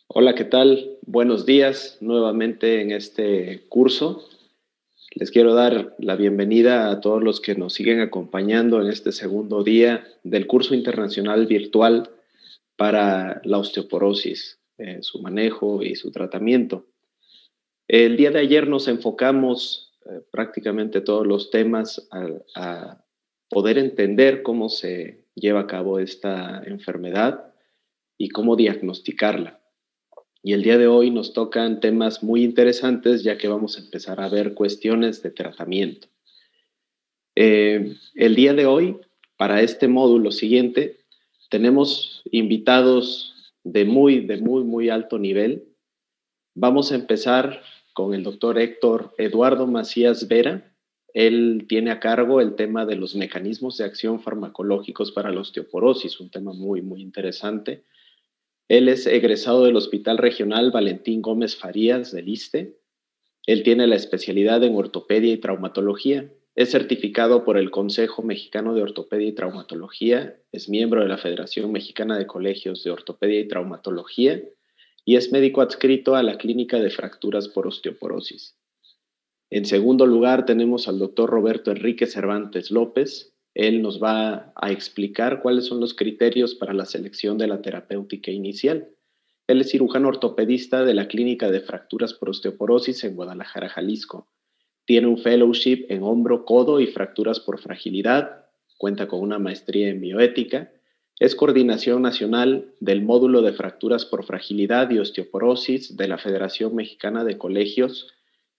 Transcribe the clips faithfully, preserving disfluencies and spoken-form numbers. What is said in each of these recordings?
Hola, ¿qué tal? Buenos días nuevamente en este curso. Les quiero dar la bienvenida a todos los que nos siguen acompañando en este segundo día del curso internacional virtual para la osteoporosis, eh, su manejo y su tratamiento. El día de ayer nos enfocamos eh, prácticamente todos los temas a, a poder entender cómo se lleva a cabo esta enfermedad y cómo diagnosticarla. Y el día de hoy nos tocan temas muy interesantes, ya que vamos a empezar a ver cuestiones de tratamiento. Eh, el día de hoy, para este módulo siguiente, tenemos invitados de muy, de muy, muy alto nivel. Vamos a empezar con el doctor Héctor Eduardo Macías Vera. Él tiene a cargo el tema de los mecanismos de acción farmacológicos para la osteoporosis, un tema muy, muy interesante. Él es egresado del Hospital Regional Valentín Gómez Farías del ISSSTE. Él tiene la especialidad en ortopedia y traumatología. Es certificado por el Consejo Mexicano de Ortopedia y Traumatología. Es miembro de la Federación Mexicana de Colegios de Ortopedia y Traumatología y es médico adscrito a la Clínica de Fracturas por Osteoporosis. En segundo lugar, tenemos al doctor Roberto Enrique Cervantes López. Él nos va a explicar cuáles son los criterios para la selección de la terapéutica inicial. Él es cirujano ortopedista de la Clínica de Fracturas por Osteoporosis en Guadalajara, Jalisco. Tiene un fellowship en hombro, codo y fracturas por fragilidad. Cuenta con una maestría en bioética. Es coordinación nacional del módulo de fracturas por fragilidad y osteoporosis de la Federación Mexicana de Colegios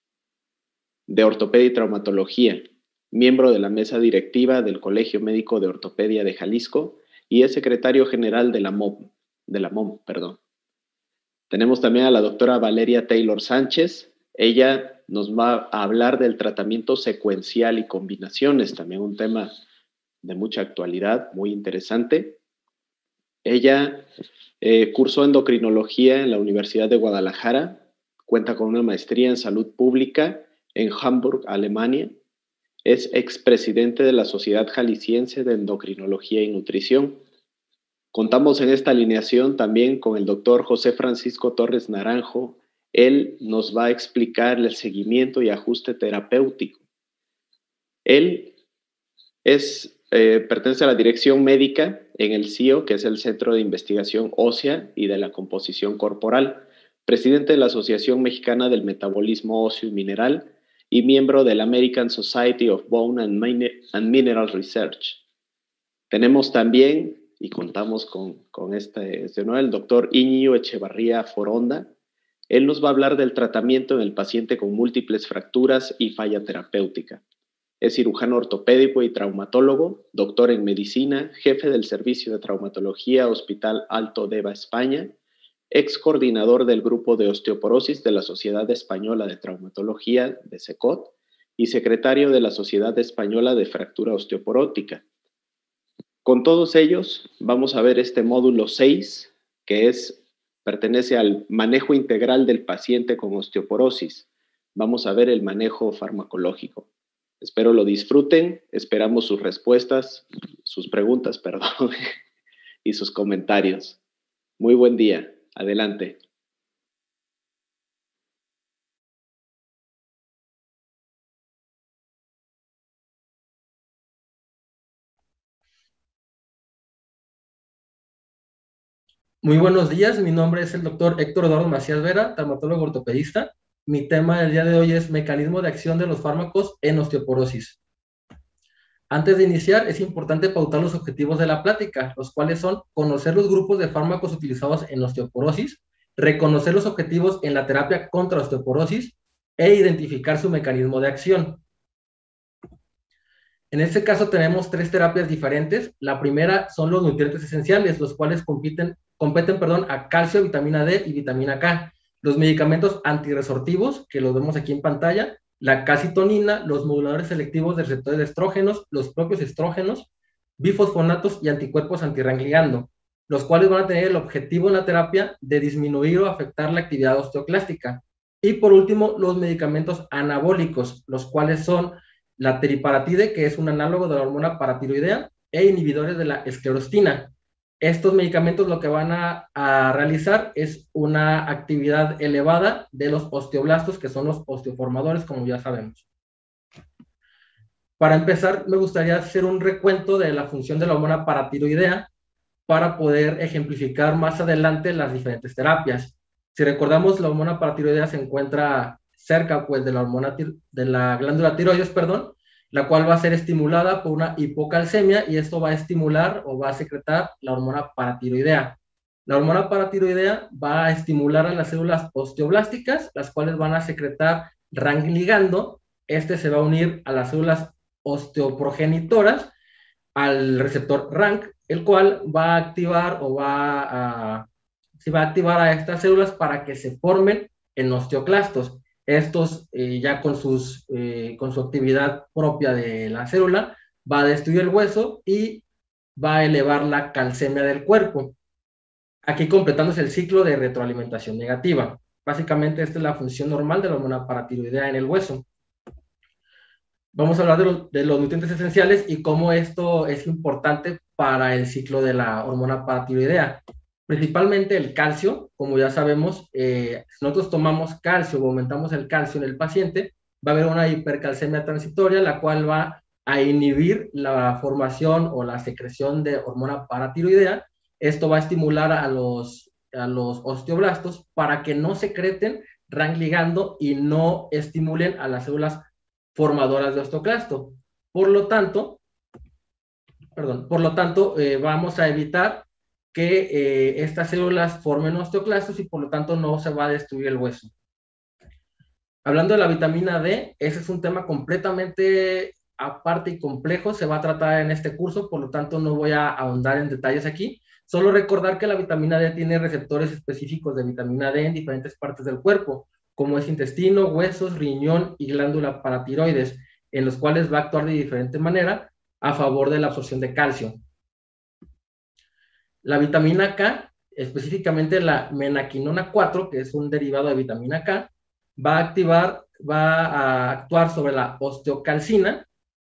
de Ortopedia y Traumatología, miembro de la mesa directiva del Colegio Médico de Ortopedia de Jalisco y es secretario general de la M O M, de la M O M, perdón. Tenemos también a la doctora Valeria Taylor Sánchez. Ella nos va a hablar del tratamiento secuencial y combinaciones, también un tema de mucha actualidad, muy interesante. Ella eh, cursó endocrinología en la Universidad de Guadalajara, cuenta con una maestría en salud pública en Hamburg, Alemania. Es expresidente de la Sociedad Jalisciense de Endocrinología y Nutrición. Contamos en esta alineación también con el doctor José Francisco Torres Naranjo. Él nos va a explicar el seguimiento y ajuste terapéutico. Él es, eh, pertenece a la dirección médica en el C I O, que es el Centro de Investigación Ósea y de la Composición Corporal, presidente de la Asociación Mexicana del Metabolismo Óseo y Mineral y miembro de la American Society of Bone and, Min and Mineral Research. Tenemos también, y contamos con, con este, este ¿no? el doctor Íñigo Echevarría Foronda. Él nos va a hablar del tratamiento en el paciente con múltiples fracturas y falla terapéutica. Es cirujano ortopédico y traumatólogo, doctor en medicina, jefe del Servicio de Traumatología Hospital Alto Deva, España, ex coordinador del grupo de osteoporosis de la Sociedad Española de Traumatología de SECOT y secretario de la Sociedad Española de Fractura Osteoporótica. Con todos ellos vamos a ver este módulo seis, que es, pertenece al manejo integral del paciente con osteoporosis. Vamos a ver el manejo farmacológico. Espero lo disfruten, esperamos sus respuestas, sus preguntas, perdón, y sus comentarios. Muy buen día, adelante. Muy buenos días, mi nombre es el doctor Héctor Eduardo Macías Vera, traumatólogo ortopedista. Mi tema del día de hoy es mecanismo de acción de los fármacos en osteoporosis. Antes de iniciar, es importante pautar los objetivos de la plática, los cuales son conocer los grupos de fármacos utilizados en osteoporosis, reconocer los objetivos en la terapia contra osteoporosis e identificar su mecanismo de acción. En este caso tenemos tres terapias diferentes. La primera son los nutrientes esenciales, los cuales compiten, competen perdón, a calcio, vitamina D y vitamina K. Los medicamentos antirresortivos, que los vemos aquí en pantalla, la calcitonina, los moduladores selectivos de receptores de estrógenos, los propios estrógenos, bifosfonatos y anticuerpos antirrangliando, los cuales van a tener el objetivo en la terapia de disminuir o afectar la actividad osteoclástica. Y por último, los medicamentos anabólicos, los cuales son la teriparatide, que es un análogo de la hormona paratiroidea, e inhibidores de la esclerostina. Estos medicamentos lo que van a, a realizar es una actividad elevada de los osteoblastos, que son los osteoformadores, como ya sabemos. Para empezar, me gustaría hacer un recuento de la función de la hormona paratiroidea para poder ejemplificar más adelante las diferentes terapias. Si recordamos, la hormona paratiroidea se encuentra cerca, pues, de la hormona de la glándula tiroides, perdón, la cual va a ser estimulada por una hipocalcemia, y esto va a estimular o va a secretar la hormona paratiroidea. La hormona paratiroidea va a estimular a las células osteoblásticas, las cuales van a secretar ranligando. Este se va a unir a las células osteoprogenitoras, al receptor R A N C, el cual va a activar o va a, sí, va a activar a estas células para que se formen en osteoclastos. Estos, eh, ya con, sus, eh, con su actividad propia de la célula, va a destruir el hueso y va a elevar la calcemia del cuerpo. Aquí completándose el ciclo de retroalimentación negativa. Básicamente esta es la función normal de la hormona paratiroidea en el hueso. Vamos a hablar de, lo, de los nutrientes esenciales y cómo esto es importante para el ciclo de la hormona paratiroidea. Principalmente el calcio, como ya sabemos, eh, si nosotros tomamos calcio o aumentamos el calcio en el paciente, va a haber una hipercalcemia transitoria, la cual va a inhibir la formación o la secreción de hormona paratiroidea. Esto va a estimular a los, a los osteoblastos para que no secreten R A N ligando y no estimulen a las células formadoras de osteoclasto. Por lo tanto, perdón, por lo tanto, eh, vamos a evitar que eh, estas células formen osteoclastos y por lo tanto no se va a destruir el hueso. Hablando de la vitamina D, ese es un tema completamente aparte y complejo, se va a tratar en este curso, por lo tanto no voy a ahondar en detalles aquí. Solo recordar que la vitamina D tiene receptores específicos de vitamina D en diferentes partes del cuerpo, como es intestino, huesos, riñón y glándula paratiroides, en los cuales va a actuar de diferente manera a favor de la absorción de calcio. La vitamina K, específicamente la menaquinona cuatro, que es un derivado de vitamina K, va a activar, va a actuar sobre la osteocalcina.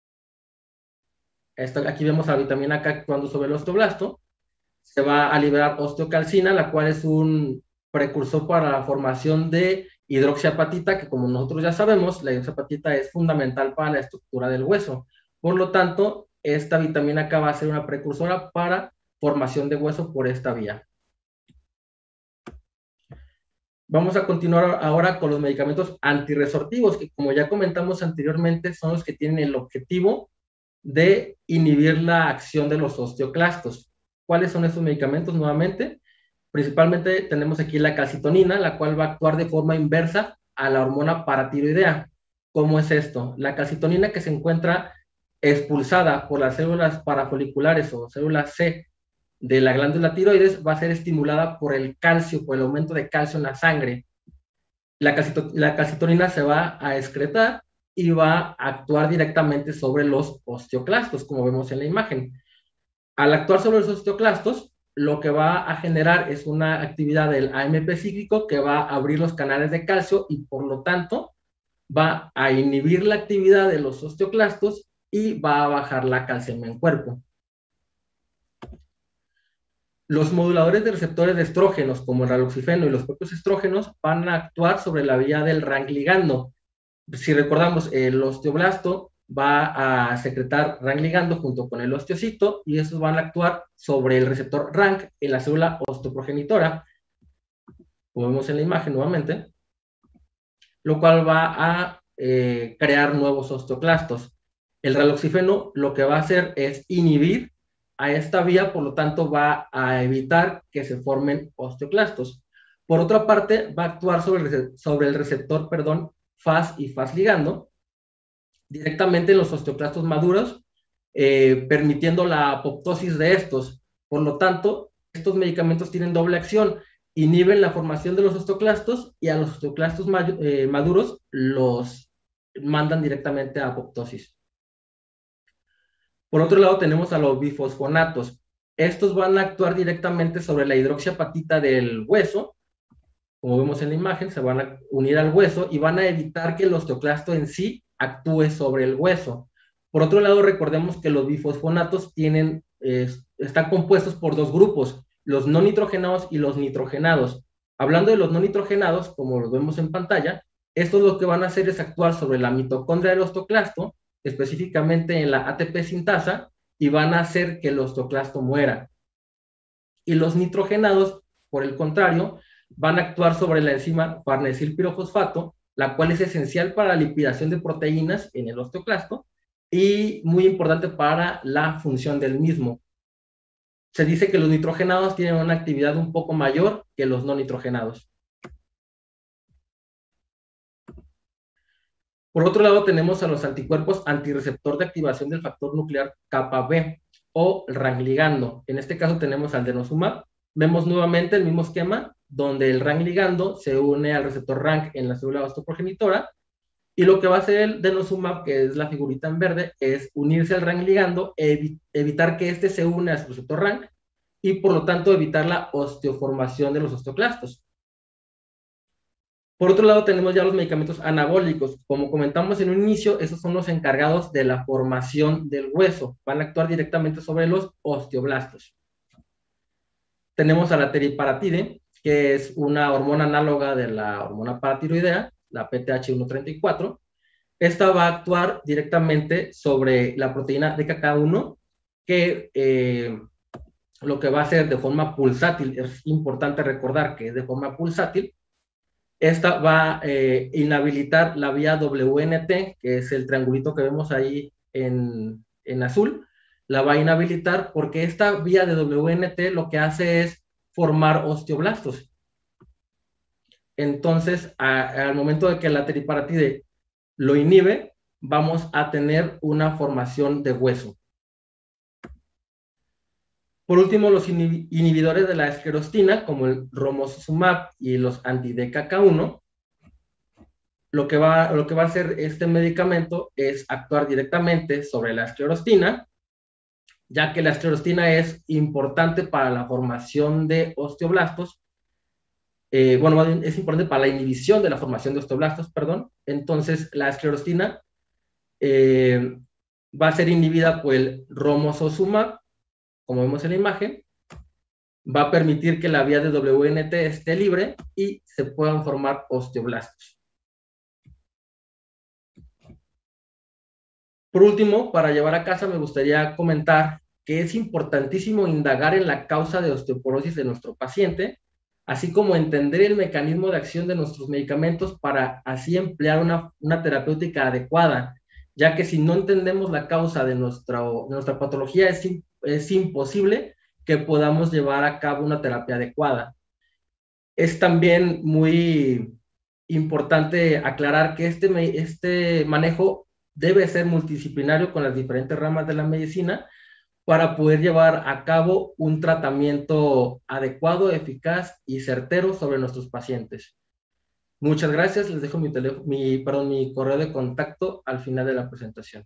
Esto, aquí vemos a la vitamina K actuando sobre el osteoblasto. Se va a liberar osteocalcina, la cual es un precursor para la formación de hidroxiapatita, que como nosotros ya sabemos, la hidroxiapatita es fundamental para la estructura del hueso. Por lo tanto, esta vitamina K va a ser una precursora para formación de hueso por esta vía. Vamos a continuar ahora con los medicamentos antirresortivos, que como ya comentamos anteriormente, son los que tienen el objetivo de inhibir la acción de los osteoclastos. ¿Cuáles son estos medicamentos nuevamente? Principalmente tenemos aquí la calcitonina, la cual va a actuar de forma inversa a la hormona paratiroidea. ¿Cómo es esto? La calcitonina, que se encuentra expulsada por las células parafoliculares o células C de la glándula tiroides, va a ser estimulada por el calcio, por el aumento de calcio en la sangre. La, calcito, la calcitonina se va a excretar y va a actuar directamente sobre los osteoclastos, como vemos en la imagen. Al actuar sobre los osteoclastos, lo que va a generar es una actividad del A M P cíclico que va a abrir los canales de calcio y por lo tanto va a inhibir la actividad de los osteoclastos y va a bajar la calcemia en cuerpo. Los moduladores de receptores de estrógenos, como el raloxifeno y los propios estrógenos, van a actuar sobre la vía del R A N ligando. Si recordamos, el osteoblasto va a secretar R A N ligando junto con el osteocito y esos van a actuar sobre el receptor R A N en la célula osteoprogenitora, como vemos en la imagen nuevamente, lo cual va a eh, crear nuevos osteoclastos. El raloxifeno lo que va a hacer es inhibir a esta vía, por lo tanto va a evitar que se formen osteoclastos. Por otra parte, va a actuar sobre el, sobre el receptor, perdón, F A S y F A S ligando, directamente en los osteoclastos maduros, eh, permitiendo la apoptosis de estos. Por lo tanto, estos medicamentos tienen doble acción, inhiben la formación de los osteoclastos y a los osteoclastos eh, maduros los mandan directamente a apoptosis. Por otro lado, tenemos a los bifosfonatos. Estos van a actuar directamente sobre la hidroxiapatita del hueso. Como vemos en la imagen, se van a unir al hueso y van a evitar que el osteoclasto en sí actúe sobre el hueso. Por otro lado, recordemos que los bifosfonatos tienen es, están compuestos por dos grupos, los no nitrogenados y los nitrogenados. Hablando de los no nitrogenados, como lo vemos en pantalla, estos lo que van a hacer es actuar sobre la mitocondria del osteoclasto, específicamente en la A T P sintasa, y van a hacer que el osteoclasto muera. Y los nitrogenados, por el contrario, van a actuar sobre la enzima farnesil-pirofosfato, la cual es esencial para la lipidación de proteínas en el osteoclasto y muy importante para la función del mismo. Se dice que los nitrogenados tienen una actividad un poco mayor que los no nitrogenados. Por otro lado, tenemos a los anticuerpos antirreceptor de activación del factor nuclear kappa B o RANG-ligando. En este caso tenemos al denosumab. Vemos nuevamente el mismo esquema donde el RANG-ligando se une al receptor RANG en la célula osteoprogenitora y lo que va a hacer el denosumab, que es la figurita en verde, es unirse al RANG-ligando, evi evitar que éste se une a su receptor RANG y por lo tanto evitar la osteoformación de los osteoclastos. Por otro lado, tenemos ya los medicamentos anabólicos. Como comentamos en un inicio, esos son los encargados de la formación del hueso. Van a actuar directamente sobre los osteoblastos. Tenemos a la teriparatide, que es una hormona análoga de la hormona paratiroidea, la P T H uno treinta y cuatro. Esta va a actuar directamente sobre la proteína D K K uno, que eh, lo que va a hacer de forma pulsátil, es importante recordar que es de forma pulsátil. Esta va a eh, inhabilitar la vía W N T, que es el triangulito que vemos ahí en, en azul. La va a inhabilitar porque esta vía de W N T lo que hace es formar osteoblastos. Entonces, a, al momento de que la teriparatide lo inhibe, vamos a tener una formación de hueso. Por último, los inhibidores de la esclerostina, como el romosozumab y los anti-D K K uno, lo que, va, lo que va a hacer este medicamento es actuar directamente sobre la esclerostina, ya que la esclerostina es importante para la formación de osteoblastos, eh, bueno, es importante para la inhibición de la formación de osteoblastos, perdón. Entonces, la esclerostina eh, va a ser inhibida por el romosozumab, como vemos en la imagen, va a permitir que la vía de W N T esté libre y se puedan formar osteoblastos. Por último, para llevar a casa, me gustaría comentar que es importantísimo indagar en la causa de osteoporosis de nuestro paciente, así como entender el mecanismo de acción de nuestros medicamentos para así emplear una, una terapéutica adecuada, ya que si no entendemos la causa de nuestra, de nuestra patología, es, es imposible que podamos llevar a cabo una terapia adecuada. Es también muy importante aclarar que este, este manejo debe ser multidisciplinario con las diferentes ramas de la medicina para poder llevar a cabo un tratamiento adecuado, eficaz y certero sobre nuestros pacientes. Muchas gracias, les dejo mi, teléfono, mi, perdón, mi correo de contacto al final de la presentación.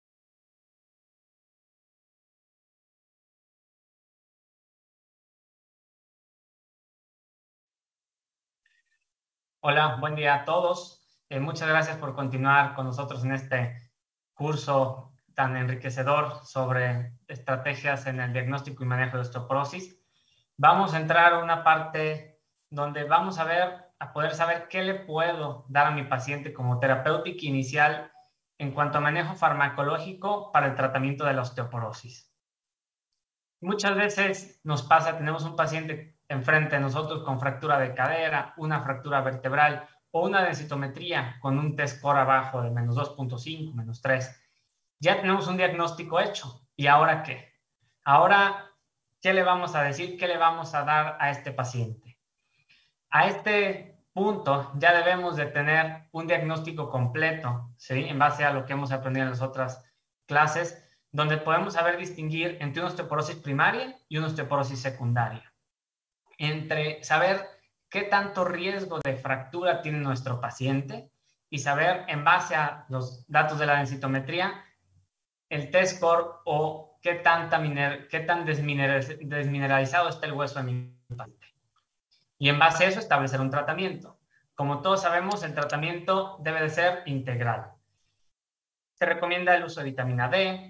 Hola, buen día a todos. Eh, muchas gracias por continuar con nosotros en este curso tan enriquecedor sobre estrategias en el diagnóstico y manejo de osteoporosis. Vamos a entrar a una parte donde vamos a ver, a poder saber qué le puedo dar a mi paciente como terapéutica inicial en cuanto a manejo farmacológico para el tratamiento de la osteoporosis. Muchas veces nos pasa, tenemos un paciente enfrente de nosotros con fractura de cadera, una fractura vertebral o una densitometría con un test score abajo de menos dos punto cinco, menos tres. Ya tenemos un diagnóstico hecho. ¿Y ahora qué? Ahora, ¿qué le vamos a decir? ¿Qué le vamos a dar a este paciente? A este punto ya debemos de tener un diagnóstico completo, ¿sí? En base a lo que hemos aprendido en las otras clases, donde podemos saber distinguir entre una osteoporosis primaria y una osteoporosis secundaria. Entre saber qué tanto riesgo de fractura tiene nuestro paciente y saber, en base a los datos de la densitometría, el test score o qué, tanta miner, qué tan desmineralizado está el hueso de mi paciente. Y en base a eso establecer un tratamiento. Como todos sabemos, el tratamiento debe de ser integral. Se recomienda el uso de vitamina D,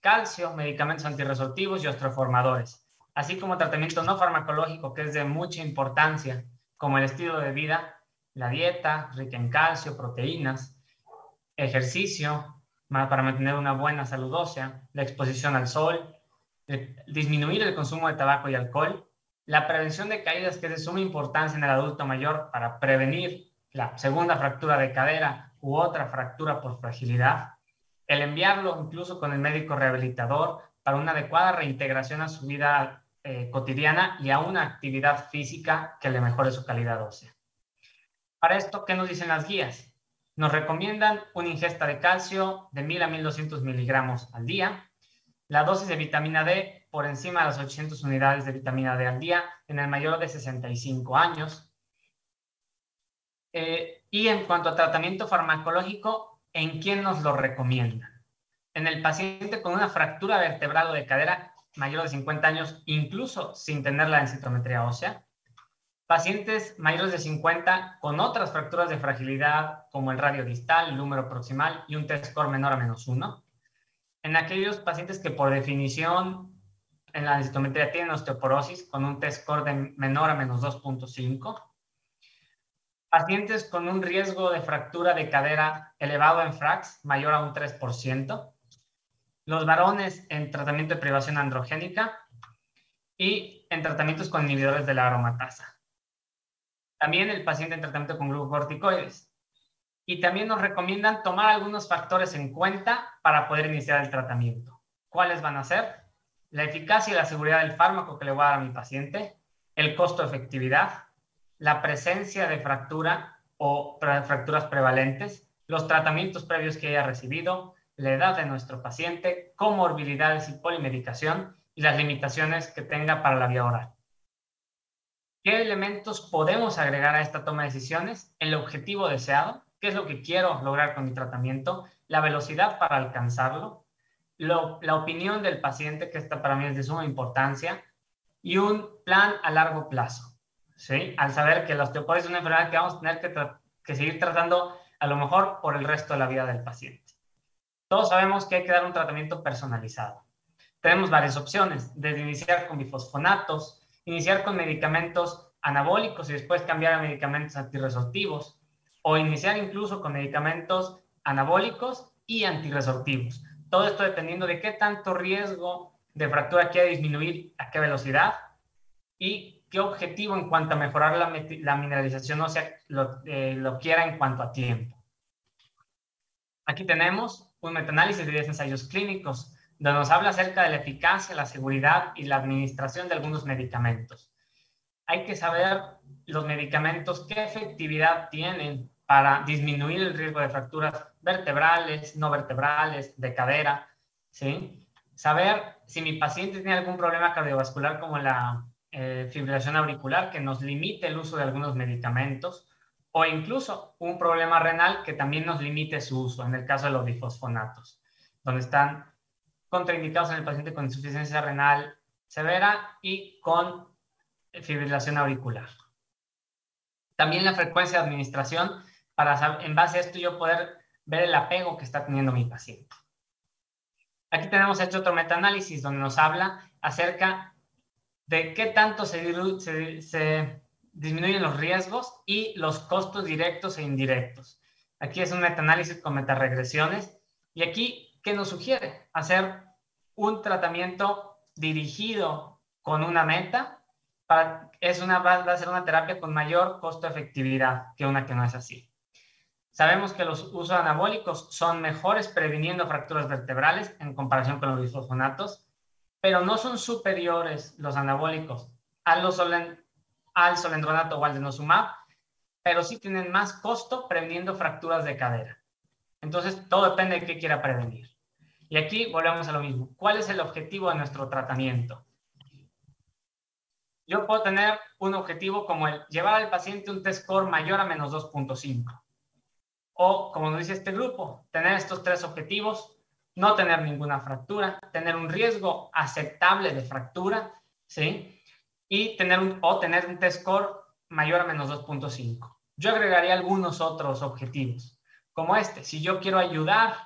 calcio, medicamentos antirresortivos y osteoformadores, así como tratamiento no farmacológico que es de mucha importancia, como el estilo de vida, la dieta rica en calcio, proteínas, ejercicio para mantener una buena salud ósea, la exposición al sol, el, disminuir el consumo de tabaco y alcohol, la prevención de caídas, que es de suma importancia en el adulto mayor para prevenir la segunda fractura de cadera u otra fractura por fragilidad, el enviarlo incluso con el médico rehabilitador para una adecuada reintegración a su vida eh, cotidiana y a una actividad física que le mejore su calidad ósea. Para esto, ¿qué nos dicen las guías? Nos recomiendan una ingesta de calcio de mil a mil doscientos miligramos al día, la dosis de vitamina D por encima de las ochocientas unidades de vitamina D al día en el mayor de sesenta y cinco años. Eh, y en cuanto a tratamiento farmacológico, ¿en quién nos lo recomiendan? En el paciente con una fractura vertebral o de cadera mayor de cincuenta años, incluso sin tener la densitometría ósea. Pacientes mayores de cincuenta con otras fracturas de fragilidad como el radio distal, el húmero proximal y un T-score menor a menos uno. En aquellos pacientes que por definición en la densitometría tienen osteoporosis con un T-score de menor a menos dos punto cinco. Pacientes con un riesgo de fractura de cadera elevado en FRAX mayor a un tres por ciento. Los varones en tratamiento de privación androgénica y en tratamientos con inhibidores de la aromatasa. También el paciente en tratamiento con glucocorticoides. Y también nos recomiendan tomar algunos factores en cuenta para poder iniciar el tratamiento. ¿Cuáles van a ser? La eficacia y la seguridad del fármaco que le voy a dar a mi paciente, el costo-efectividad, la presencia de fractura o fracturas prevalentes, los tratamientos previos que haya recibido, la edad de nuestro paciente, comorbilidades y polimedicación y las limitaciones que tenga para la vía oral. ¿Qué elementos podemos agregar a esta toma de decisiones? El objetivo deseado, qué es lo que quiero lograr con mi tratamiento, la velocidad para alcanzarlo, lo, la opinión del paciente, que esta para mí es de suma importancia, y un plan a largo plazo, ¿sí? Al saber que la osteoporosis es una enfermedad que vamos a tener que, que seguir tratando a lo mejor por el resto de la vida del paciente. Todos sabemos que hay que dar un tratamiento personalizado. Tenemos varias opciones, desde iniciar con bifosfonatos, iniciar con medicamentos anabólicos y después cambiar a medicamentos antirresortivos, o iniciar incluso con medicamentos anabólicos y antirresortivos. Todo esto dependiendo de qué tanto riesgo de fractura quiere disminuir, a qué velocidad y qué objetivo en cuanto a mejorar la, la mineralización ósea lo, eh, lo quiera en cuanto a tiempo. Aquí tenemos un metaanálisis de diez ensayos clínicos donde nos habla acerca de la eficacia, la seguridad y la administración de algunos medicamentos. Hay que saber los medicamentos, qué efectividad tienen para disminuir el riesgo de fracturas vertebrales, no vertebrales, de cadera, ¿sí? Saber si mi paciente tiene algún problema cardiovascular como la eh, fibrilación auricular, que nos limite el uso de algunos medicamentos, o incluso un problema renal que también nos limite su uso, en el caso de los bifosfonatos, donde están contraindicados en el paciente con insuficiencia renal severa y con fibrilación auricular. También la frecuencia de administración para saber, en base a esto yo poder ver el apego que está teniendo mi paciente. Aquí tenemos hecho otro metaanálisis donde nos habla acerca de qué tanto se, se, se disminuyen los riesgos y los costos directos e indirectos. Aquí es un metaanálisis con metaregresiones y aquí ¿qué nos sugiere? Hacer un tratamiento dirigido con una meta. Para, es una, va a ser una terapia con mayor costo-efectividad que una que no es así. Sabemos que los usos anabólicos son mejores previniendo fracturas vertebrales en comparación con los bifosfonatos, pero no son superiores los anabólicos a los solen, al solendronato o al denosumab, pero sí tienen más costo previniendo fracturas de cadera. Entonces, todo depende de qué quiera prevenir. Y aquí volvemos a lo mismo. ¿Cuál es el objetivo de nuestro tratamiento? Yo puedo tener un objetivo como el llevar al paciente un T-score mayor a menos dos punto cinco. O, como nos dice este grupo, tener estos tres objetivos, no tener ninguna fractura, tener un riesgo aceptable de fractura, ¿sí? Y tener un, o tener un T-score mayor a menos dos punto cinco. Yo agregaría algunos otros objetivos, como este. Si yo quiero ayudar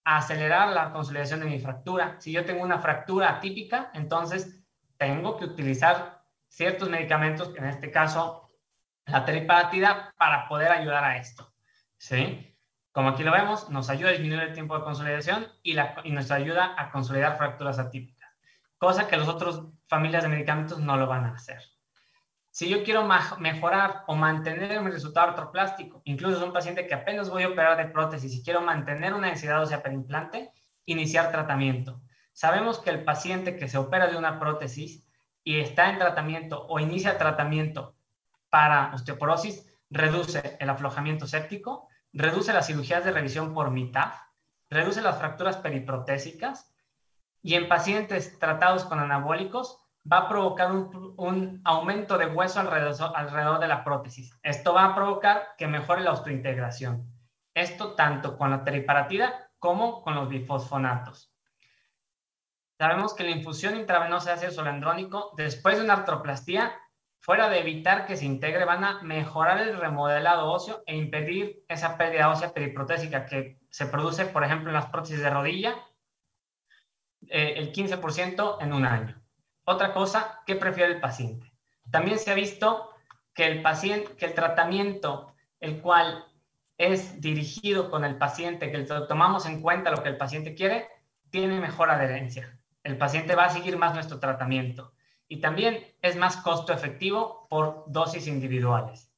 a acelerar la consolidación de mi fractura. Si yo tengo una fractura atípica, entonces tengo que utilizar ciertos medicamentos, en este caso la teriparatida, para poder ayudar a esto, ¿sí? Como aquí lo vemos, nos ayuda a disminuir el tiempo de consolidación y, la, y nos ayuda a consolidar fracturas atípicas, cosa que las otras familias de medicamentos no lo van a hacer. Si yo quiero mejorar o mantener mi resultado artroplástico, incluso es un paciente que apenas voy a operar de prótesis y quiero mantener una densidad ósea per implante, iniciar tratamiento. Sabemos que el paciente que se opera de una prótesis y está en tratamiento o inicia tratamiento para osteoporosis, reduce el aflojamiento séptico, reduce las cirugías de revisión por mitad, reduce las fracturas periprotésicas y en pacientes tratados con anabólicos va a provocar un, un aumento de hueso alrededor, alrededor de la prótesis. Esto va a provocar que mejore la osteointegración. Esto tanto con la teriparatida como con los bifosfonatos. Sabemos que la infusión intravenosa de ácido zoledrónico después de una artroplastía, fuera de evitar que se integre, van a mejorar el remodelado óseo e impedir esa pérdida ósea periprotésica que se produce, por ejemplo, en las prótesis de rodilla, eh, el quince por ciento en un año. Otra cosa, ¿qué prefiere el paciente? También se ha visto que el paciente, que el tratamiento, el cual es dirigido con el paciente, que tomamos en cuenta lo que el paciente quiere, tiene mejor adherencia. El paciente va a seguir más nuestro tratamiento y también es más costo efectivo por dosis individuales.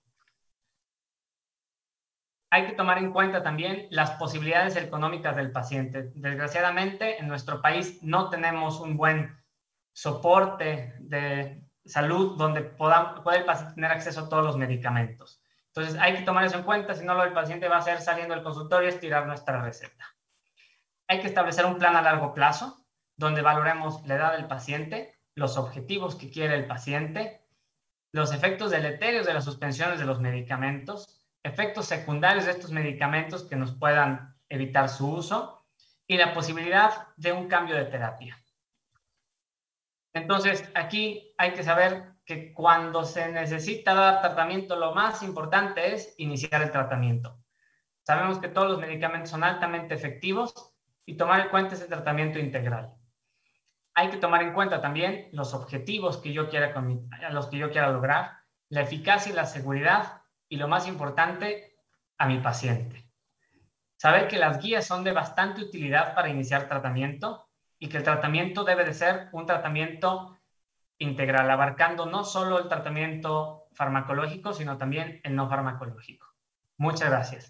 Hay que tomar en cuenta también las posibilidades económicas del paciente. Desgraciadamente, en nuestro país no tenemos un buen soporte de salud donde pueda, pueda el paciente tener acceso a todos los medicamentos. Entonces hay que tomar eso en cuenta, si no lo el paciente va a hacer saliendo del consultorio es tirar nuestra receta. Hay que establecer un plan a largo plazo donde valoremos la edad del paciente, los objetivos que quiere el paciente, los efectos deleterios de las suspensiones de los medicamentos, efectos secundarios de estos medicamentos que nos puedan evitar su uso y la posibilidad de un cambio de terapia. Entonces, aquí hay que saber que cuando se necesita dar tratamiento, lo más importante es iniciar el tratamiento. Sabemos que todos los medicamentos son altamente efectivos y tomar en cuenta ese tratamiento integral. Hay que tomar en cuenta también los objetivos que yo quiera, a los que yo quiera lograr, la eficacia y la seguridad y lo más importante, a mi paciente. Saber que las guías son de bastante utilidad para iniciar tratamiento y que el tratamiento debe de ser un tratamiento integral, abarcando no solo el tratamiento farmacológico, sino también el no farmacológico. Muchas gracias.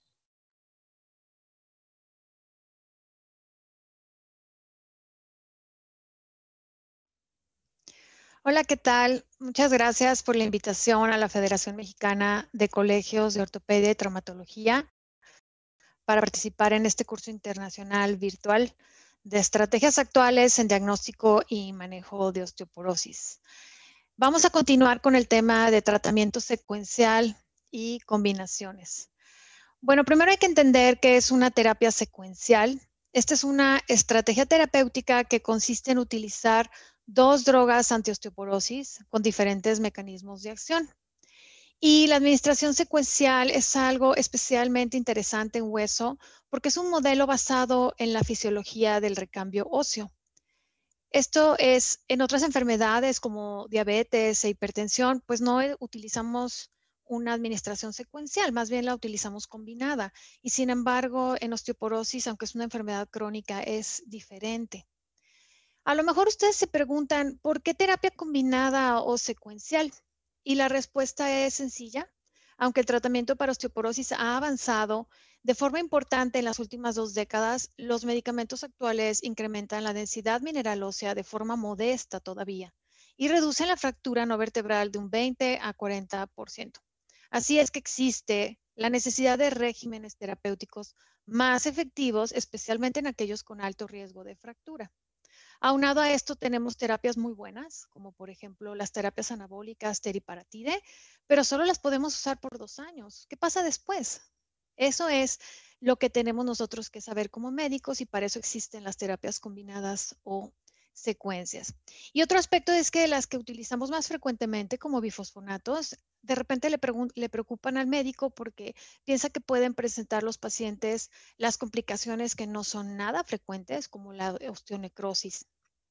Hola, ¿qué tal? Muchas gracias por la invitación a la Federación Mexicana de Colegios de Ortopedia y Traumatología para participar en este curso internacional virtual de estrategias actuales en diagnóstico y manejo de osteoporosis. Vamos a continuar con el tema de tratamiento secuencial y combinaciones. Bueno, primero hay que entender qué es una terapia secuencial. Esta es una estrategia terapéutica que consiste en utilizar dos drogas antiosteoporosis con diferentes mecanismos de acción. Y la administración secuencial es algo especialmente interesante en hueso porque es un modelo basado en la fisiología del recambio óseo. Esto es, en otras enfermedades como diabetes e hipertensión, pues no utilizamos una administración secuencial, más bien la utilizamos combinada. Y sin embargo, en osteoporosis, aunque es una enfermedad crónica, es diferente. A lo mejor ustedes se preguntan, ¿por qué terapia combinada o secuencial? Y la respuesta es sencilla. Aunque el tratamiento para osteoporosis ha avanzado de forma importante en las últimas dos décadas, los medicamentos actuales incrementan la densidad mineral ósea de forma modesta todavía y reducen la fractura no vertebral de un veinte a cuarenta por ciento. Así es que existe la necesidad de regímenes terapéuticos más efectivos, especialmente en aquellos con alto riesgo de fractura. Aunado a esto, tenemos terapias muy buenas, como por ejemplo las terapias anabólicas teriparatide, pero solo las podemos usar por dos años. ¿Qué pasa después? Eso es lo que tenemos nosotros que saber como médicos y para eso existen las terapias combinadas o secuencias. Y otro aspecto es que las que utilizamos más frecuentemente, como bifosfonatos, de repente le, le preocupan al médico porque piensa que pueden presentar los pacientes las complicaciones que no son nada frecuentes, como la osteonecrosis.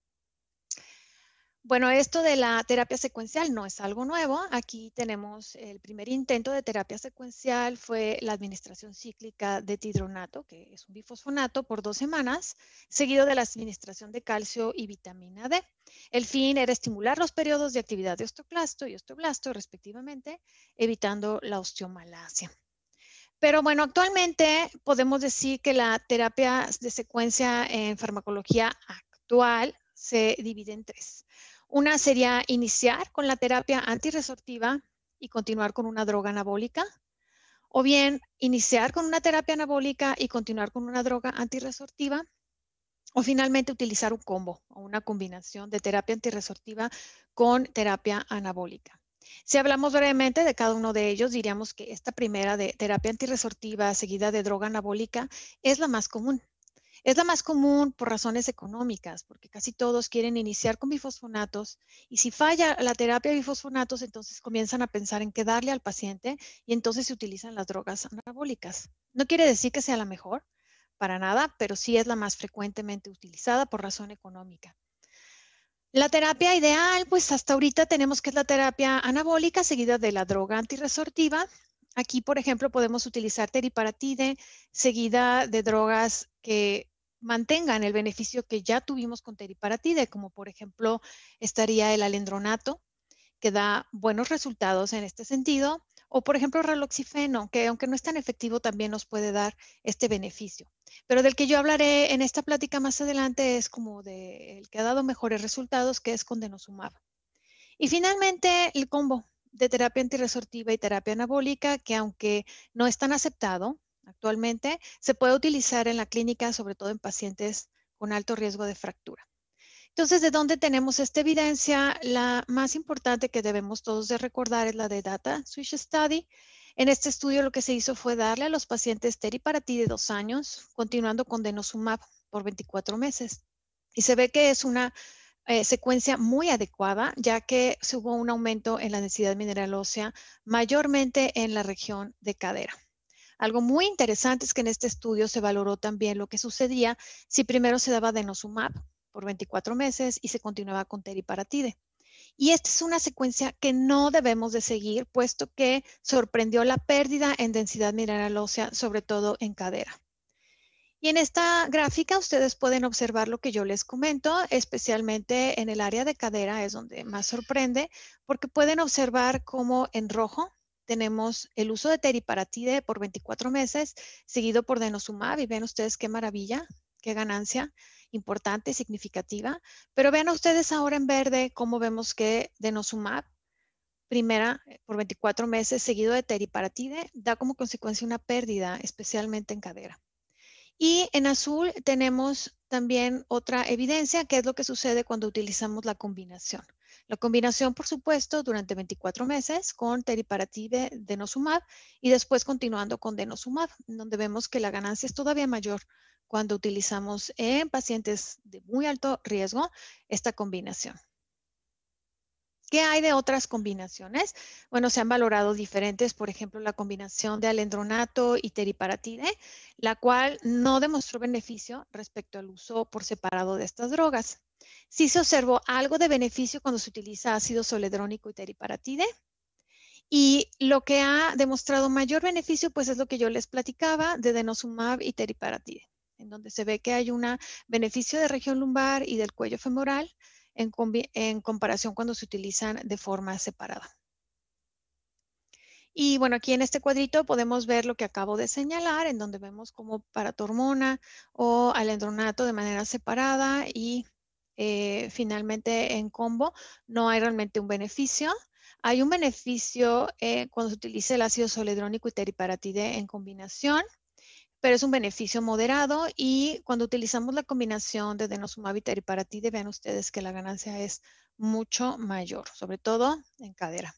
Bueno, esto de la terapia secuencial no es algo nuevo. Aquí tenemos el primer intento de terapia secuencial, fue la administración cíclica de tidronato, que es un bifosfonato, por dos semanas, seguido de la administración de calcio y vitamina D. El fin era estimular los periodos de actividad de osteoclasto y osteoblasto, respectivamente, evitando la osteomalacia. Pero bueno, actualmente podemos decir que la terapia de secuencia en farmacología actual se divide en tres. Una sería iniciar con la terapia antirresortiva y continuar con una droga anabólica, o bien iniciar con una terapia anabólica y continuar con una droga antirresortiva, o finalmente utilizar un combo o una combinación de terapia antirresortiva con terapia anabólica. Si hablamos brevemente de cada uno de ellos, diríamos que esta primera de terapia antirresortiva seguida de droga anabólica es la más común. Es la más común por razones económicas, porque casi todos quieren iniciar con bifosfonatos y si falla la terapia de bifosfonatos, entonces comienzan a pensar en qué darle al paciente y entonces se utilizan las drogas anabólicas. No quiere decir que sea la mejor, para nada, pero sí es la más frecuentemente utilizada por razón económica. La terapia ideal, pues hasta ahorita tenemos que es la terapia anabólica seguida de la droga antirresortiva. Aquí, por ejemplo, podemos utilizar teriparatide seguida de drogas que mantengan el beneficio que ya tuvimos con teriparatide, como por ejemplo estaría el alendronato, que da buenos resultados en este sentido, o por ejemplo raloxifeno, que aunque no es tan efectivo también nos puede dar este beneficio. Pero del que yo hablaré en esta plática más adelante es como de el que ha dado mejores resultados, que es con denosumab. Y finalmente el combo de terapia antirresortiva y terapia anabólica, que aunque no es tan aceptado actualmente, se puede utilizar en la clínica, sobre todo en pacientes con alto riesgo de fractura. Entonces, ¿de dónde tenemos esta evidencia? La más importante que debemos todos de recordar es la de Data Switch Study. En este estudio lo que se hizo fue darle a los pacientes teriparatide dos años, continuando con denosumab por veinticuatro meses. Y se ve que es una eh, secuencia muy adecuada, ya que se hubo un aumento en la densidad mineral ósea, mayormente en la región de cadera. Algo muy interesante es que en este estudio se valoró también lo que sucedía si primero se daba denosumab por veinticuatro meses y se continuaba con teriparatide. Y esta es una secuencia que no debemos de seguir, puesto que sorprendió la pérdida en densidad mineral ósea, sobre todo en cadera. Y en esta gráfica ustedes pueden observar lo que yo les comento, especialmente en el área de cadera es donde más sorprende, porque pueden observar cómo en rojo tenemos el uso de teriparatide por veinticuatro meses, seguido por denosumab, y ven ustedes qué maravilla, qué ganancia importante y significativa. Pero vean ustedes ahora en verde cómo vemos que denosumab, primera por veinticuatro meses, seguido de teriparatide, da como consecuencia una pérdida, especialmente en cadera. Y en azul tenemos también otra evidencia, que es lo que sucede cuando utilizamos la combinación. La combinación, por supuesto, durante veinticuatro meses con teriparatide, denosumab y después continuando con denosumab, donde vemos que la ganancia es todavía mayor cuando utilizamos en pacientes de muy alto riesgo esta combinación. ¿Qué hay de otras combinaciones? Bueno, se han valorado diferentes, por ejemplo, la combinación de alendronato y teriparatide, la cual no demostró beneficio respecto al uso por separado de estas drogas. Sí se observó algo de beneficio cuando se utiliza ácido zoledrónico y teriparatide. Y lo que ha demostrado mayor beneficio, pues es lo que yo les platicaba de denosumab y teriparatide, en donde se ve que hay un beneficio de región lumbar y del cuello femoral, En, en comparación cuando se utilizan de forma separada. Y bueno, aquí en este cuadrito podemos ver lo que acabo de señalar, en donde vemos como paratormona o alendronato de manera separada y eh, finalmente en combo no hay realmente un beneficio. Hay un beneficio eh, cuando se utiliza el ácido zoledrónico y teriparatide en combinación, pero es un beneficio moderado y cuando utilizamos la combinación de denosumab y teriparatide, vean ustedes que la ganancia es mucho mayor, sobre todo en cadera.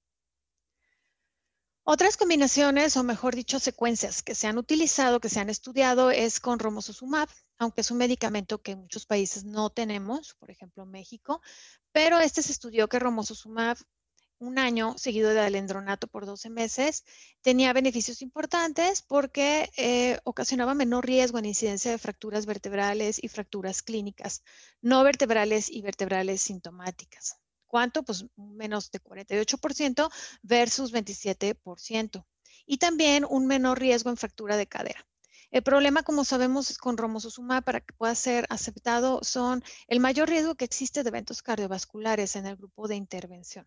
Otras combinaciones, o mejor dicho, secuencias que se han utilizado, que se han estudiado, es con romosozumab, aunque es un medicamento que en muchos países no tenemos, por ejemplo México, pero este se estudió que romosozumab, un año seguido de alendronato por doce meses, tenía beneficios importantes porque eh, ocasionaba menor riesgo en incidencia de fracturas vertebrales y fracturas clínicas, no vertebrales y vertebrales sintomáticas. ¿Cuánto? Pues menos de cuarenta y ocho por ciento versus veintisiete por ciento. Y también un menor riesgo en fractura de cadera. El problema, como sabemos, con romosozumab para que pueda ser aceptado son el mayor riesgo que existe de eventos cardiovasculares en el grupo de intervención.